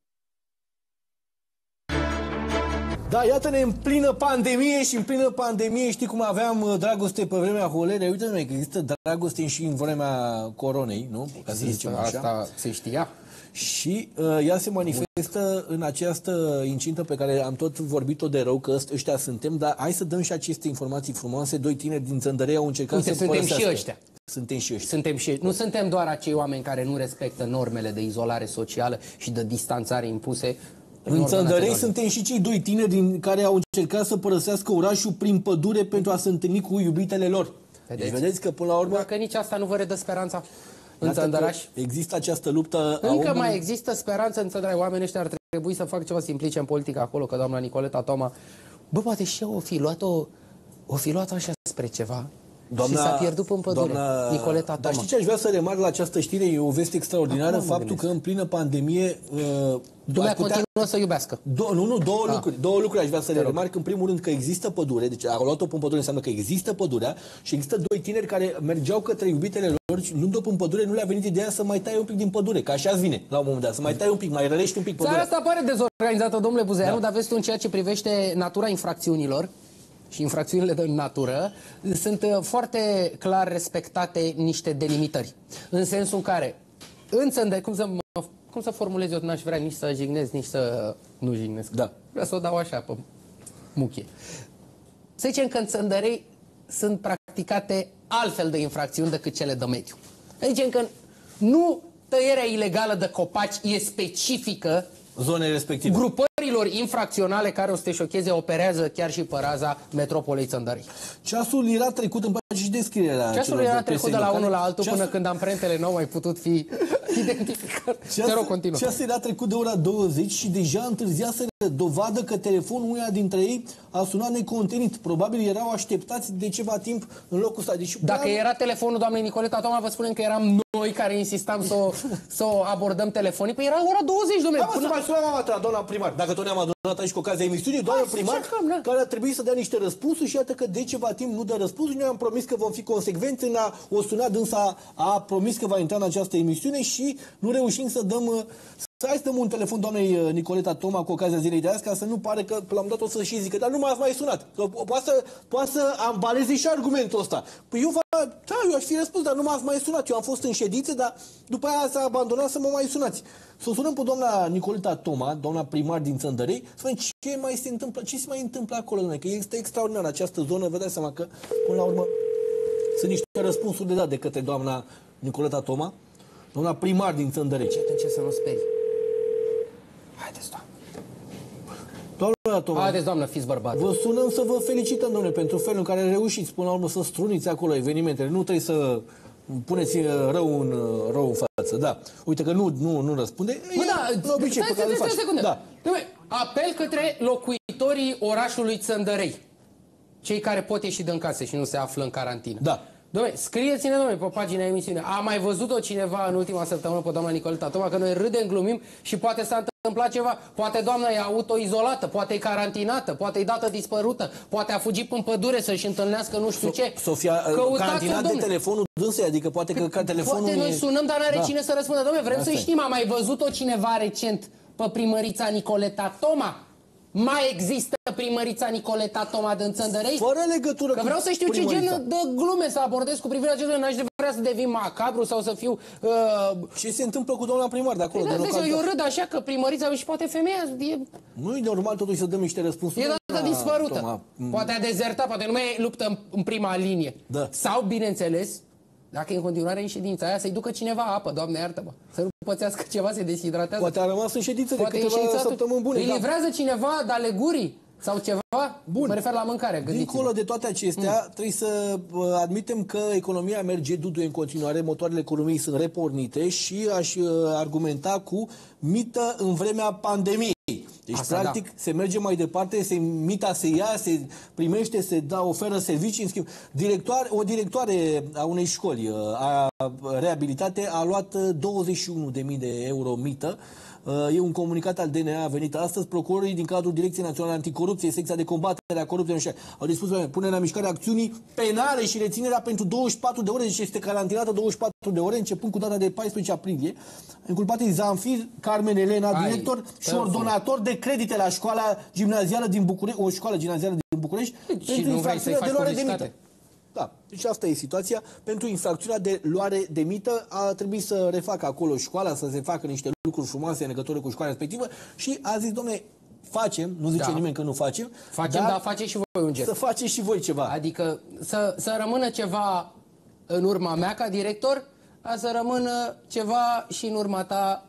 Da, iată-ne în plină pandemie și în plină pandemie știi cum aveam uh, dragoste pe vremea holerei. Uite-ne că există dragoste și în vremea coronei, nu? Ca să zicem așa. Asta se știa. Și uh, ea se manifestă în această incintă pe care am tot vorbit-o de rău, că ăștia suntem, dar hai să dăm și aceste informații frumoase. Doi tineri din Țăndărei au încercat Uite, să suntem părăsească. și ăștia. Suntem și ăștia. Suntem și, nu suntem doar acei oameni care nu respectă normele de izolare socială și de distanțare impuse. În Țăndărei suntem și cei doi tineri din care au încercat să părăsească orașul prin pădure pentru a se întâlni cu iubitele lor. Vedeți? Deci vedeți că până la urmă Dacă nici asta nu vă redă speranța în iată că Țăndăraș. există această luptă a Încă omului. mai există speranță în Țăndăraș. Oamenii ăștia ar trebui să facă ceva, să implice în politică acolo, că doamna Nicoleta Toma, bă, poate și eu o fi luat-o, o fi luat așa spre ceva. Doamna, și s-a pierdut în pădure. doamna, Nicoleta Toma. Dar știi ce aș vrea să remarc la această știre? E o veste extraordinară, Acum mă faptul gândesc. că în plină pandemie uh, Lumea ar putea- continuă să iubească. Do- nu, nu, două Ah. lucruri. Două lucruri aș vrea să le rog. remarc. În primul rând că există pădure, deci au luat-o pe pădure înseamnă că există pădurea și există doi tineri care mergeau către iubitele lor și luând-o în pădure nu le-a venit ideea să mai tai un pic din pădure, că așa îți vine la un moment dat, să mai tai un pic, mai rălești un pic Țara pădurea. asta pare dezorganizată, domnule Buzeanu, Da. dar vezi tu în ceea ce privește natura infracțiunilor și infracțiunile de natură, sunt uh, foarte clar respectate niște delimitări. În sensul în care, în Țăndăi, cum să mă cum să formulez eu, n-aș vrea nici să jignesc, nici să nu jignesc. Da. Vreau să o dau așa, pe muchie. Să zicem că în Țăndărei sunt practicate altfel de infracțiuni decât cele de mediu. Să zicem că nu tăierea ilegală de copaci e specifică zonei respective. Grupărilor infracționale care o să te șocheze operează chiar și pe raza metropolei Țăndărei. Ceasul era trecut, îmi place și descrierea. Ceasul era trecut de la unul la altul ceasul... până când amprentele nu au mai putut fi identificate. Te rog, continuă. Ceasul era trecut de ora douăzeci și deja întârziaseră, dovadă că telefonul uneia dintre ei a sunat necontenit. Probabil erau așteptați de ceva timp în locul ăsta. Deci, Dacă prea... era telefonul doamnei Nicoleta Toma, vă spunem că eram noi care insistam să o, să o abordăm telefonic. Păi era ora douăzeci, domnule. Până mai sunat mama ta, doamna primar. Dacă tot ne-am adunat aici cu ocazia emisiunii, doamna primar, încercăm, care a trebuit să dea niște răspunsuri și iată că de ceva timp nu dă răspunsuri. Noi am promis că vom fi consecvenți, ne-a o sunat, dânsa a promis că va intra în această emisiune și nu reușim să dăm... Hai să dăm un telefon doamnei Nicoleta Toma cu ocazia zilei de azi, ca să nu pare că l-am dat o să și zică, dar nu m-ați mai sunat. Poate să, poate să ambaleze și argumentul ăsta. Păi eu, va, da, eu aș fi răspuns, dar nu m-ați mai sunat. Eu am fost în ședință, dar după aia s-a abandonat să mă mai sunați. Să o sunăm pe doamna Nicoleta Toma, doamna primar din Țăndărei, să vedem ce mai se întâmplă, ce se mai întâmplă acolo, doamne, că este extraordinar această zonă, vă dați seama că, până la urmă, sunt niște răspunsuri de dat de către doamna Nicoleta Toma, doamna primar din Țăndărei. Ce atunci să nu sperii. Haideți, doamnă. Doamna Toma, haideți, doamnă, fiți bărbat. Vă sunăm să vă felicităm, domnule, pentru felul în care reușiți, până la urmă, să struniți acolo evenimentele. Nu trebuie să puneți rău în, rău în față. Da. Uite că nu, nu, nu răspunde. Bă, da, la obicei pe care îl faci. Da. Apel către locuitorii orașului Țăndărei. Cei care pot ieși din casă și nu se află în carantină. Da. Dom'le, scrieți-ne, dom'le, pe pagina emisiunii. A mai văzut-o cineva în ultima săptămână pe doamna Nicoleta Toma, că noi râdem, glumim și poate s-a întâmplat ceva. Poate doamna e autoizolată, poate e carantinată, poate e dată dispărută, poate a fugit în pădure să-și întâlnească nu știu ce. Sofia, carantinat de telefonul dânsei, adică poate că ca telefonul... Poate noi e... sunăm, dar n-are da. cine să răspundă. Dom'le, vrem Asta să știm, a mai văzut-o cineva recent pe primărița Nicoleta Toma? Mai există primărița Nicoleta Toma din Țăndărei? Fără legătură. Că vreau să știu ce gen de glume să abordez cu privire la acest lucru. N-aș vrea să devin macabru sau să fiu... Uh... Ce se întâmplă cu doamna primar de acolo? Da, de eu râd așa că primărița și poate femeia... E... Nu e normal totuși să dăm niște răspunsuri. E dată dispărută. Toma. Poate a dezertat, poate nu mai luptă în, în prima linie. Da. Sau, bineînțeles, dacă e în continuare în ședința aia, să-i ducă cineva apă, Doamne iartă-mă. Să nu pățească ceva, se deshidratează. Poate a rămas în ședință de câteva săptămâni bune. Îi livrează cineva de alegurii sau ceva? Bun. Mă refer la mâncare. Dincolo de toate acestea, mm. trebuie să admitem că economia merge duduie în continuare, motoarele economiei sunt repornite și aș argumenta cu mită în vremea pandemiei. Deci, asta, practic, da. se merge mai departe, se, mita se ia, se primește, se da, oferă servicii. În schimb, directoare, o directoare a unei școli a reabilitate a luat douăzeci și unu de mii de euro mită. E un comunicat al D N A venit astăzi. Procurorii din cadrul Direcției Naționale Anticorupție, secția de combatere a corupției, au dispus punerea în mișcare acțiunii penale și reținerea pentru douăzeci și patru de ore, deci este carantinată douăzeci și patru de ore, începând cu data de paisprezece aprilie. Inculpat e Zanfir Carmen Elena, Ai, director și ordonator de credite la școala gimnazială din București, o școală gimnazială din București, deci pentru infracțiunea de luare de mită. Da, deci asta e situația. Pentru infracțiunea de luare de mită a trebuit să refacă acolo școala, să se facă niște lucruri frumoase în legătură cu școala respectivă și a zis, dom'le, facem, nu zice da. nimeni că nu facem. Facem, dar, dar faceți și voi un gest. Să faceți și voi ceva. Adică să, să rămână ceva în urma mea ca director, a să rămână ceva și în urma ta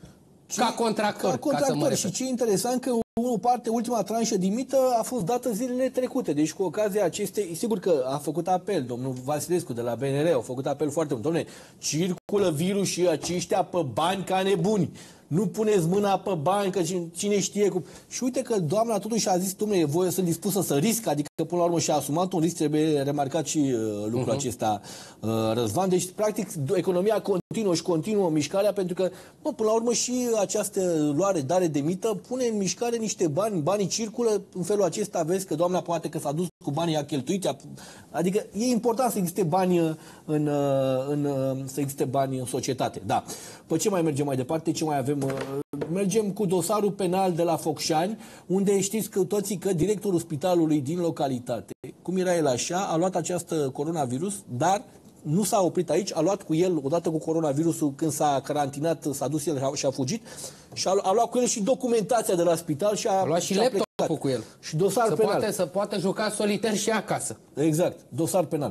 ce, ca contractor. Ca contractor. Ca și ce interesant că o parte, ultima tranșă din mită a fost dată zilele trecute. Deci cu ocazia acestei, sigur că a făcut apel, domnul Vasilescu de la B N R, a făcut apel foarte mult. Dom'le, circulă virusii aceștia pe bani ca nebuni. Nu puneți mâna pe bani, că cine știe cum. Și uite că doamna totuși a zis, dom'le, voi sunt dispusă să risc, adică până la urmă și-a asumat un risc, trebuie remarcat și uh, lucrul uh-huh. acesta, uh, Răzvan. Deci, practic, economia continuă și continuă mișcarea, pentru că, bă, până la urmă și această luare, dare de mită, pune în mișcare niște bani, banii circulă, în felul acesta vezi că doamna poate că s-a dus cu banii, a cheltuit, a... adică e important să existe bani în, în, să existe bani în societate. Da. Pe ce mai mergem mai departe? Ce mai avem? Mergem cu dosarul penal de la Focșani, unde știți că toții că directorul spitalului din localitate, cum era el așa, a luat această coronavirus, dar nu s-a oprit aici, a luat cu el, odată cu coronavirusul, când s-a carantinat, s-a dus el și a fugit, și a, a luat cu el și documentația de la spital și a, a luat și, și laptopul cu el. Și dosar să penal. Poate, să poată juca soliter și acasă. Exact, dosar penal.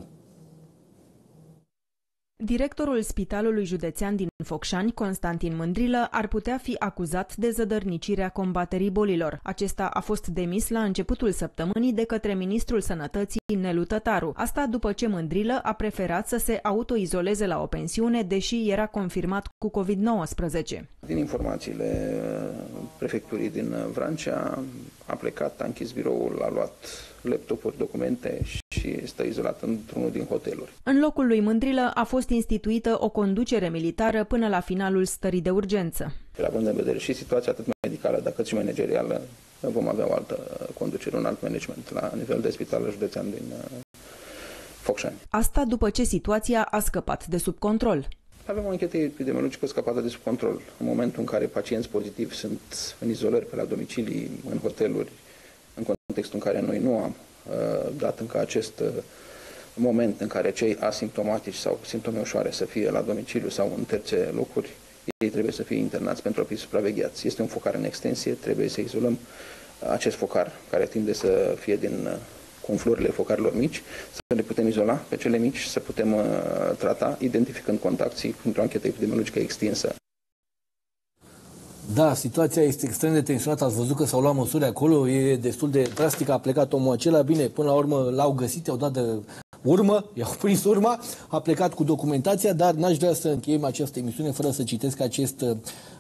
Directorul Spitalului Județean din Focșani, Constantin Mândrilă, ar putea fi acuzat de zădărnicirea combaterii bolilor. Acesta a fost demis la începutul săptămânii de către ministrul Sănătății, Nelu Tătaru. Asta după ce Mândrilă a preferat să se autoizoleze la o pensiune, deși era confirmat cu COVID nouăsprezece. Din informațiile prefecturii din Vrancea, a plecat, a închis biroul, a luat laptopuri, documente și stă izolat într-unul din hoteluri. În locul lui Mândrilă a fost instituită o conducere militară până la finalul stării de urgență. Având în vedere și situația atât medicală, dar cât și managerială, vom avea o altă conducere, un alt management la nivel de spital județean din Focșani. Asta după ce situația a scăpat de sub control. Avem o anchetă epidemiologică scăpată de sub control. În momentul în care pacienți pozitivi sunt în izolări pe la domicilii, în hoteluri, în contextul în care noi nu am uh, dat încă acest uh, moment în care cei asimptomatici sau simptome ușoare să fie la domiciliu sau în terțe locuri, ei trebuie să fie internați pentru a fi supravegheați. Este un focar în extensie, trebuie să izolăm acest focar, care tinde să fie din uh, conflurile focarilor mici, să le putem izola pe cele mici, să putem uh, trata, identificând contactii printr-o anchetă epidemiologică extinsă. Da, situația este extrem de tensionată, ați văzut că s-au luat măsuri acolo, e destul de drastic, a plecat omul acela, bine, până la urmă l-au găsit, i-au dat de urmă, i-au prins urma, a plecat cu documentația, dar n-aș vrea să încheiem această emisiune fără să citesc acest, uh,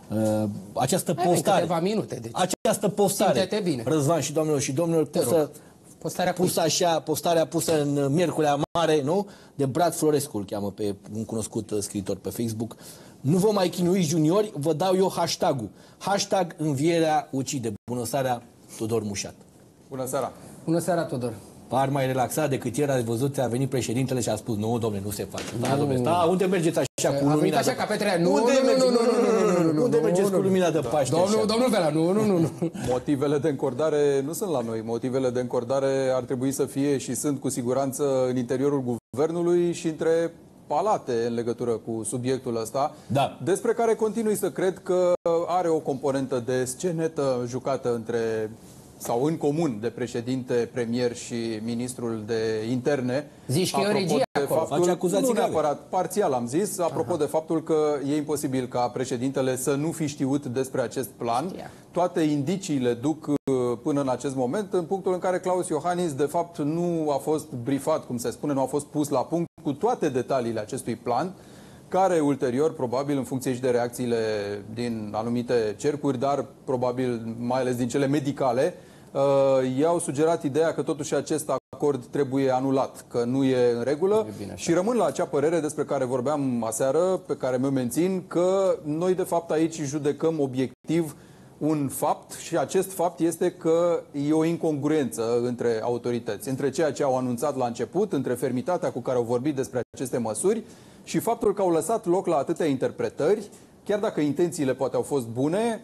această postare. Câteva minute, deci. Această postare, bine. Răzvan și doamnelor și domnilor, pusă, postarea, pusă așa, postarea pusă în Miercurea Mare, nu? De Brad Florescu, îl cheamă pe un cunoscut scriitor pe Facebook. Nu vă mai chinuiți juniori, vă dau eu hashtag-ul. Hashtag învierea ucide. Bună seara, Tudor Mușat. Bună seara. Bună seara, Tudor. Par mai relaxat decât ieri, ați văzut, a venit președintele și a spus, nu, domnule, nu se face. Da, domnule, da, unde mergeți așa cu lumina? Așa ca pe treia. Nu, unde nu, mergeți, nu, nu, nu, nu, unde mergeți cu lumina de Paște? Domnul, domnul Vela, nu, nu, nu, nu. Motivele de încordare nu sunt la noi. Motivele de încordare ar trebui să fie și sunt cu siguranță în interiorul guvernului și între palate în legătură cu subiectul ăsta, da. Despre care continui să cred că are o componentă de scenetă jucată între sau în comun de președinte, premier și ministrul de interne. Zici că e o regie acolo. Face acuzații nu neapărat, parțial am zis, apropo Aha. de faptul că e imposibil ca președintele să nu fi știut despre acest plan. Știa. Toate indiciile duc până în acest moment, în punctul în care Klaus Iohannis, de fapt, nu a fost briefat, cum se spune, nu a fost pus la punct cu toate detaliile acestui plan, care ulterior, probabil în funcție și de reacțiile din anumite cercuri, dar probabil mai ales din cele medicale, uh, i-au sugerat ideea că totuși acest acord trebuie anulat, că nu e în regulă și rămân la acea părere despre care vorbeam aseară, pe care mi-o mențin, că noi de fapt aici judecăm obiectiv un fapt și acest fapt este că e o incongruență între autorități, între ceea ce au anunțat la început, între fermitatea cu care au vorbit despre aceste măsuri și faptul că au lăsat loc la atâtea interpretări, chiar dacă intențiile poate au fost bune,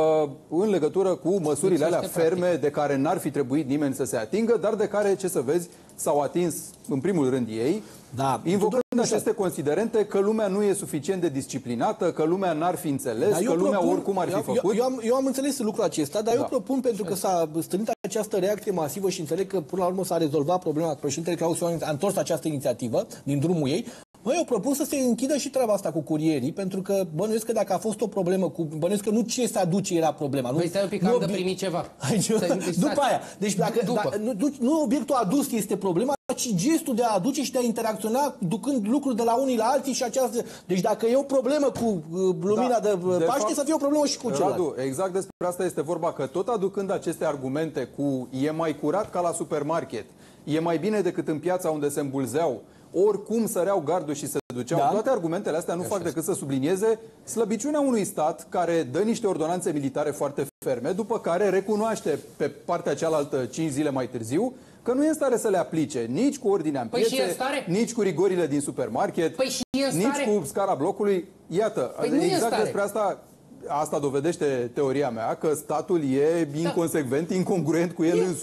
în legătură cu măsurile alea ferme de care n-ar fi trebuit nimeni să se atingă, dar de care, ce să vezi, s-au atins în primul rând ei, da, invocând aceste considerente că lumea nu e suficient de disciplinată, că lumea n-ar fi înțeles, da, că lumea propun, oricum ar fi eu, făcut. Eu, eu, am, eu am înțeles lucrul acesta, dar da. eu propun, pentru că s-a strânit această reacție masivă și înțeleg că până la urmă s-a rezolvat problema, președintele Klaus Iohannis a întors această inițiativă din drumul ei. Băi, eu propun să se închidă și treaba asta cu curierii, pentru că bănuiesc că dacă a fost o problemă cu... Bănuiesc că nu ce se aduce era problema. Păi stai un pic, am de primit ceva. După aia. Deci dacă, da, nu, nu obiectul adus este problema, ci gestul de a aduce și de a interacționa, ducând lucruri de la unii la alții și această... Deci dacă e o problemă cu uh, lumina da, de, de Paște, fapt, să fie o problemă și cu celălalt. Radu, exact despre asta este vorba, că tot aducând aceste argumente cu e mai curat ca la supermarket, e mai bine decât în piața unde se îmbulzeau, oricum săreau gardul și se duceau. Da? Toate argumentele astea nu Așa fac decât să sublinieze slăbiciunea unui stat care dă niște ordonanțe militare foarte ferme, după care recunoaște pe partea cealaltă cinci zile mai târziu că nu e în stare să le aplice nici cu ordinea în piețe, păi nici cu rigorile din supermarket, păi nici cu scara blocului. Iată, păi exact despre asta, asta dovedește teoria mea, că statul e inconsecvent, da. incongruent cu el da. însuși,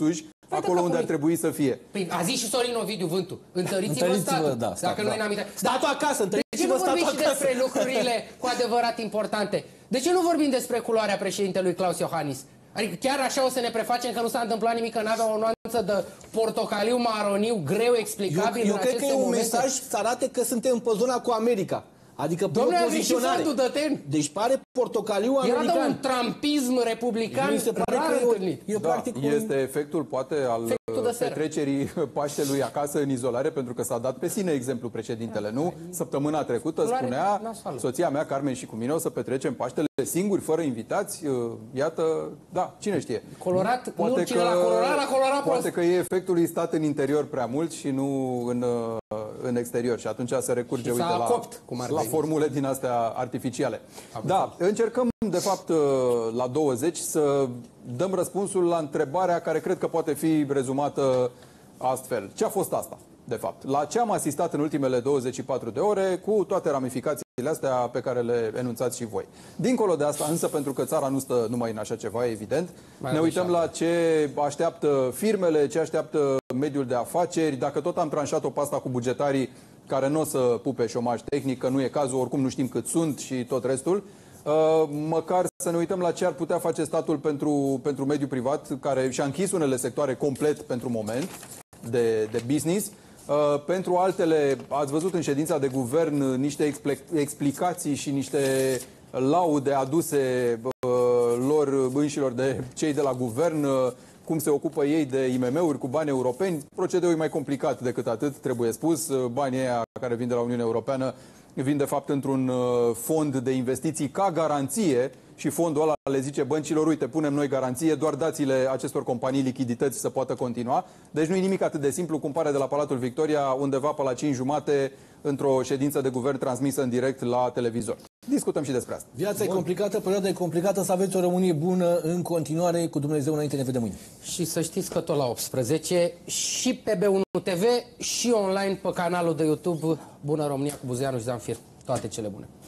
acolo unde ar trebui să fie. Păi a zis și Sorin Ovidiu Vântu, întăriți-vă Întăriți-vă, statul. da, stat, Dacă da. noi n-am intrat. Statul acasă, De ce întăriți-vă nu vorbim statul și acasă? despre lucrurile cu adevărat importante? De ce nu vorbim despre culoarea președintelui Claus Iohannis? Adică chiar așa o să ne prefacem că nu s-a întâmplat nimic, că n-avea o nuanță de portocaliu, maroniu, greu explicabil. Eu, eu în cred că e un momente? mesaj să arate că suntem pe zona cu America. Adică pe Dom'le, a zis și poziționare. Fondul Dăten. Deci pare portocaliu american. Era de un trumpism republican Mi se pare rar că e, întâlnit. e Da, practic un... este efectul poate al Efectul de seră. petrecerii Paștelui acasă în izolare, pentru că s-a dat pe sine exemplu președintele, nu? Săptămâna trecută Culoare spunea nasoală. soția mea, Carmen, și cu mine o să petrecem Paștele singuri, fără invitați. Iată, da, cine știe. Colorat, nu cine l-a colorat, l-a colorat prost. Poate că e efectul lui stat în interior prea mult și nu în, în exterior. Și atunci se recurge, Și uite, s-a la, copt, cum ar la veni. formule din astea artificiale. Da, încercăm, de fapt, la douăzeci să dăm răspunsul la întrebarea care cred că poate fi rezumată astfel. Ce a fost asta, de fapt? La ce am asistat în ultimele douăzeci și patru de ore, cu toate ramificațiile astea pe care le enunțați și voi. Dincolo de asta, însă, pentru că țara nu stă numai în așa ceva, evident, Mai ne avem uităm și la ce așteaptă firmele, ce așteaptă mediul de afaceri. Dacă tot am tranșat-o pe asta cu bugetarii care nu o să pupe șomaj tehnic, că nu e cazul, oricum nu știm cât sunt și tot restul, Uh, măcar să ne uităm la ce ar putea face statul pentru, pentru mediul privat, care și-a închis unele sectoare complet pentru moment de, de business. Uh, pentru altele, ați văzut în ședința de guvern niște expli explicații și niște laude aduse uh, lor înșilor de cei de la guvern, uh, cum se ocupă ei de I M M-uri cu bani europeni. Procedeul e mai complicat decât atât, trebuie spus. Banii aia care vin de la Uniunea Europeană vin de fapt într-un fond de investiții ca garanție și fondul ăla le zice băncilor, uite, punem noi garanție, doar dați-le acestor companii lichidități să poată continua. Deci nu e nimic atât de simplu cum pare de la Palatul Victoria, undeva pe la cinci jumate, într-o ședință de guvern transmisă în direct la televizor. Discutăm și despre asta. Viața Bun. e complicată, perioada e complicată, să aveți o Românie bună în continuare, cu Dumnezeu înainte, ne vedem mâine. Și să știți că tot la optsprezece și pe B unu T V și online pe canalul de YouTube Bună România cu Buzeanu și Zanfir. Toate cele bune.